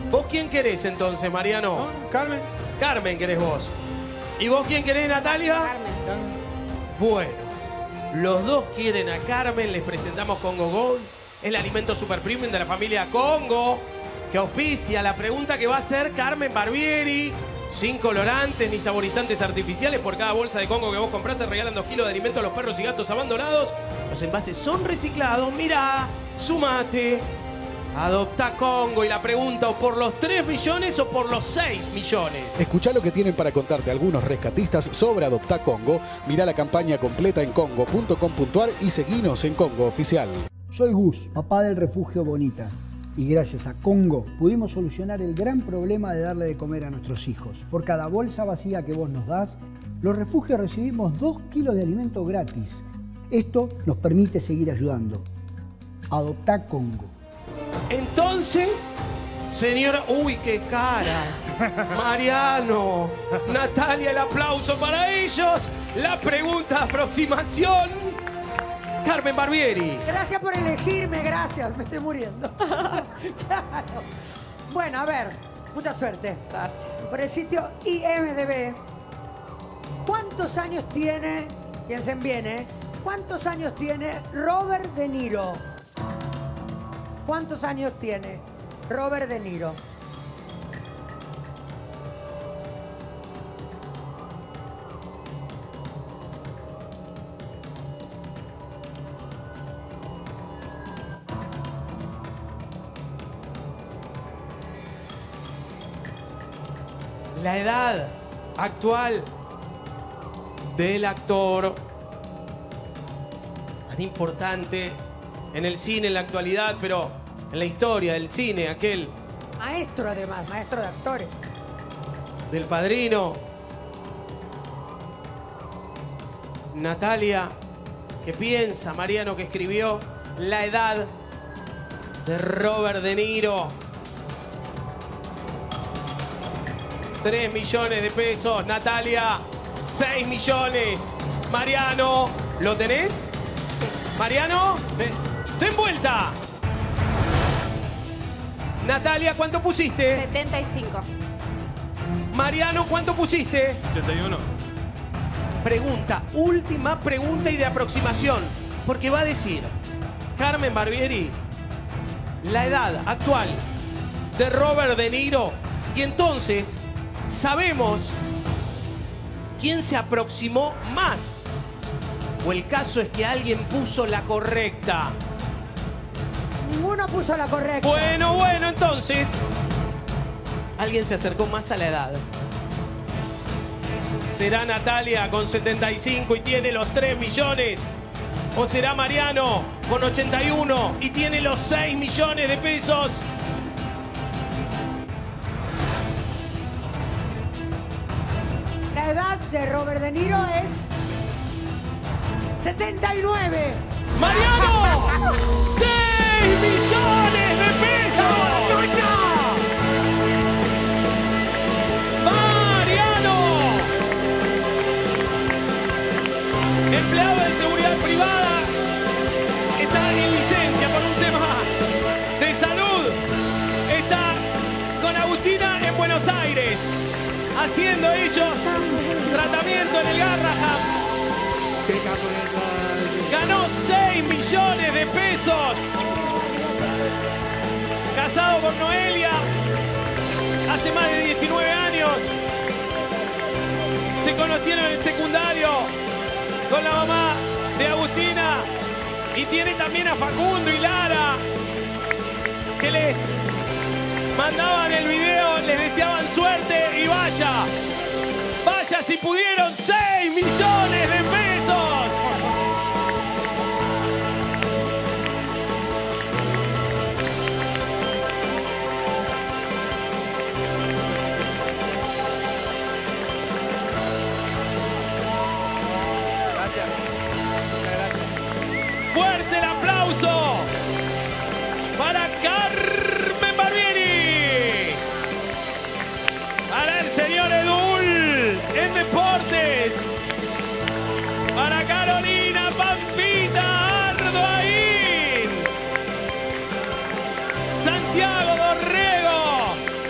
¿Vos quién querés entonces, Mariano? Carmen. Carmen querés vos. ¿Y vos quién querés, Natalia? Carmen. Bueno, los dos quieren a Carmen. Les presentamos Congo Gold. El alimento super premium de la familia Congo, que auspicia la pregunta que va a hacer Carmen Barbieri. Sin colorantes ni saborizantes artificiales. Por cada bolsa de Congo que vos comprás se regalan 2 kilos de alimento a los perros y gatos abandonados. Los envases son reciclados. Mirá, sumate. Adopta Congo. Y la pregunta, o por los 3 millones o por los 6 millones. Escuchá lo que tienen para contarte algunos rescatistas sobre Adopta Congo. Mirá la campaña completa en congo.com.ar y seguinos en Congo Oficial. Soy Gus, papá del refugio Bonita. Y gracias a Congo pudimos solucionar el gran problema de darle de comer a nuestros hijos. Por cada bolsa vacía que vos nos das, los refugios recibimos 2 kilos de alimento gratis. Esto nos permite seguir ayudando. Adoptá Congo. Entonces, señora... ¡Uy, qué caras! Mariano, Natalia, el aplauso para ellos. La pregunta de aproximación, Carmen Barbieri. Gracias por elegirme, gracias. Me estoy muriendo. Claro. Bueno, a ver, mucha suerte. Gracias. Por el sitio IMDb, ¿cuántos años tiene, piensen bien, ¿cuántos años tiene Robert De Niro? ¿Cuántos años tiene Robert De Niro? La edad actual del actor tan importante en el cine en la actualidad, pero en la historia del cine, aquel Maestro además, maestro de actores. del Padrino. Natalia, ¿qué piensa? Mariano, que escribió la edad de Robert De Niro. 3 millones de pesos. Natalia, 6 millones. Mariano, ¿lo tenés? Mariano, den vuelta. Natalia, ¿cuánto pusiste? 75. Mariano, ¿cuánto pusiste? 81. Pregunta, última pregunta y de aproximación. Porque va a decir Carmen Barbieri la edad actual de Robert De Niro. Y entonces sabemos quién se aproximó más. O el caso es que alguien puso la correcta. Ninguno puso la correcta. Bueno, entonces alguien se acercó más a la edad. ¿Será Natalia con 75 y tiene los 3 millones? ¿O será Mariano con 81 y tiene los 6 millones de pesos? La edad de Robert De Niro es 79. ¡Mariano! ¡6 millones de pesos! ¡Mariano! Empleado de seguridad privada, está en licencia por un tema de salud. Está con Agustina en Buenos Aires, haciendo ellos tratamiento en el Garraham. Ganó 6 millones de pesos. Casado con Noelia hace más de 19 años. Se conocieron en el secundario con la mamá de Agustina. Y tiene también a Facundo y Lara, que les mandaban el video, les deseaban suerte y vaya si pudieron, 6 millones de pesos. Fuerte el aplauso para Carmen Barbieri, para el señor Edul en deportes, para Carolina Pampita Ardoaín, Santiago Dorrego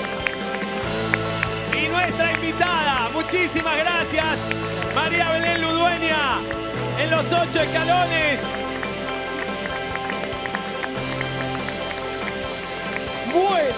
nuestra invitada. Muchísimas gracias, María Belén Ludueña, en los 8 escalones. Bueno.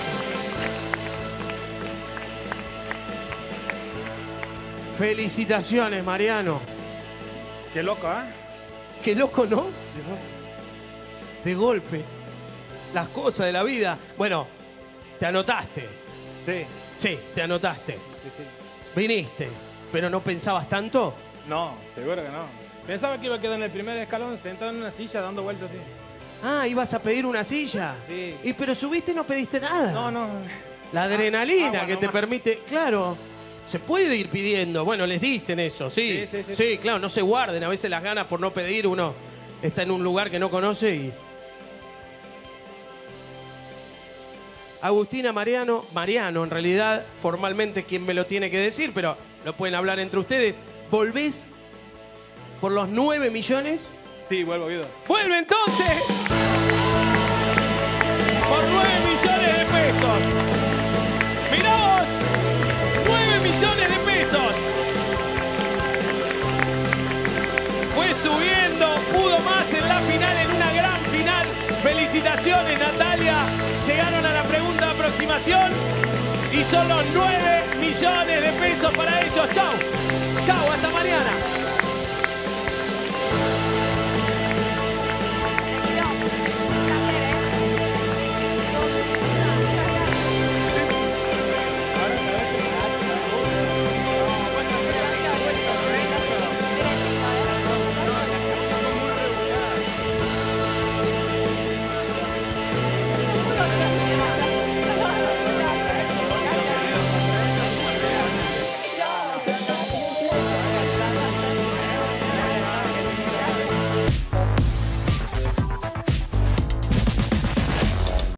Felicitaciones, Mariano. Qué loco, ¿eh? Qué loco, ¿no? De golpe. Las cosas de la vida. Bueno, te anotaste. Sí. Sí, te anotaste. Sí, sí. Viniste, pero ¿no pensabas tanto? No, seguro que no. Pensaba que iba a quedar en el primer escalón sentado en una silla dando vueltas así. Ah, ¿ibas a pedir una silla? Sí. ¿Y pero subiste y no pediste nada? No, no. La adrenalina agua que te nomás. permite... Claro, se puede ir pidiendo. Bueno, les dicen eso, sí. Sí, claro, no se guarden. A veces las ganas por no pedir, uno está en un lugar que no conoce y... Agustina Mariano en realidad, formalmente quien me lo tiene que decir, pero lo pueden hablar entre ustedes. ¿Volvés por los 9 millones? Sí, vuelvo, Guido. ¡Vuelve entonces! Por 9 millones de pesos. ¡Mirá vos! 9 millones de pesos. Fue subiendo, pudo más en la final, en una gran final. Felicitaciones, Natalia. Llegaron a la pregunta de aproximación y son los 9 millones de pesos para ellos. ¡Chau! ¡Chau! ¡Hasta mañana!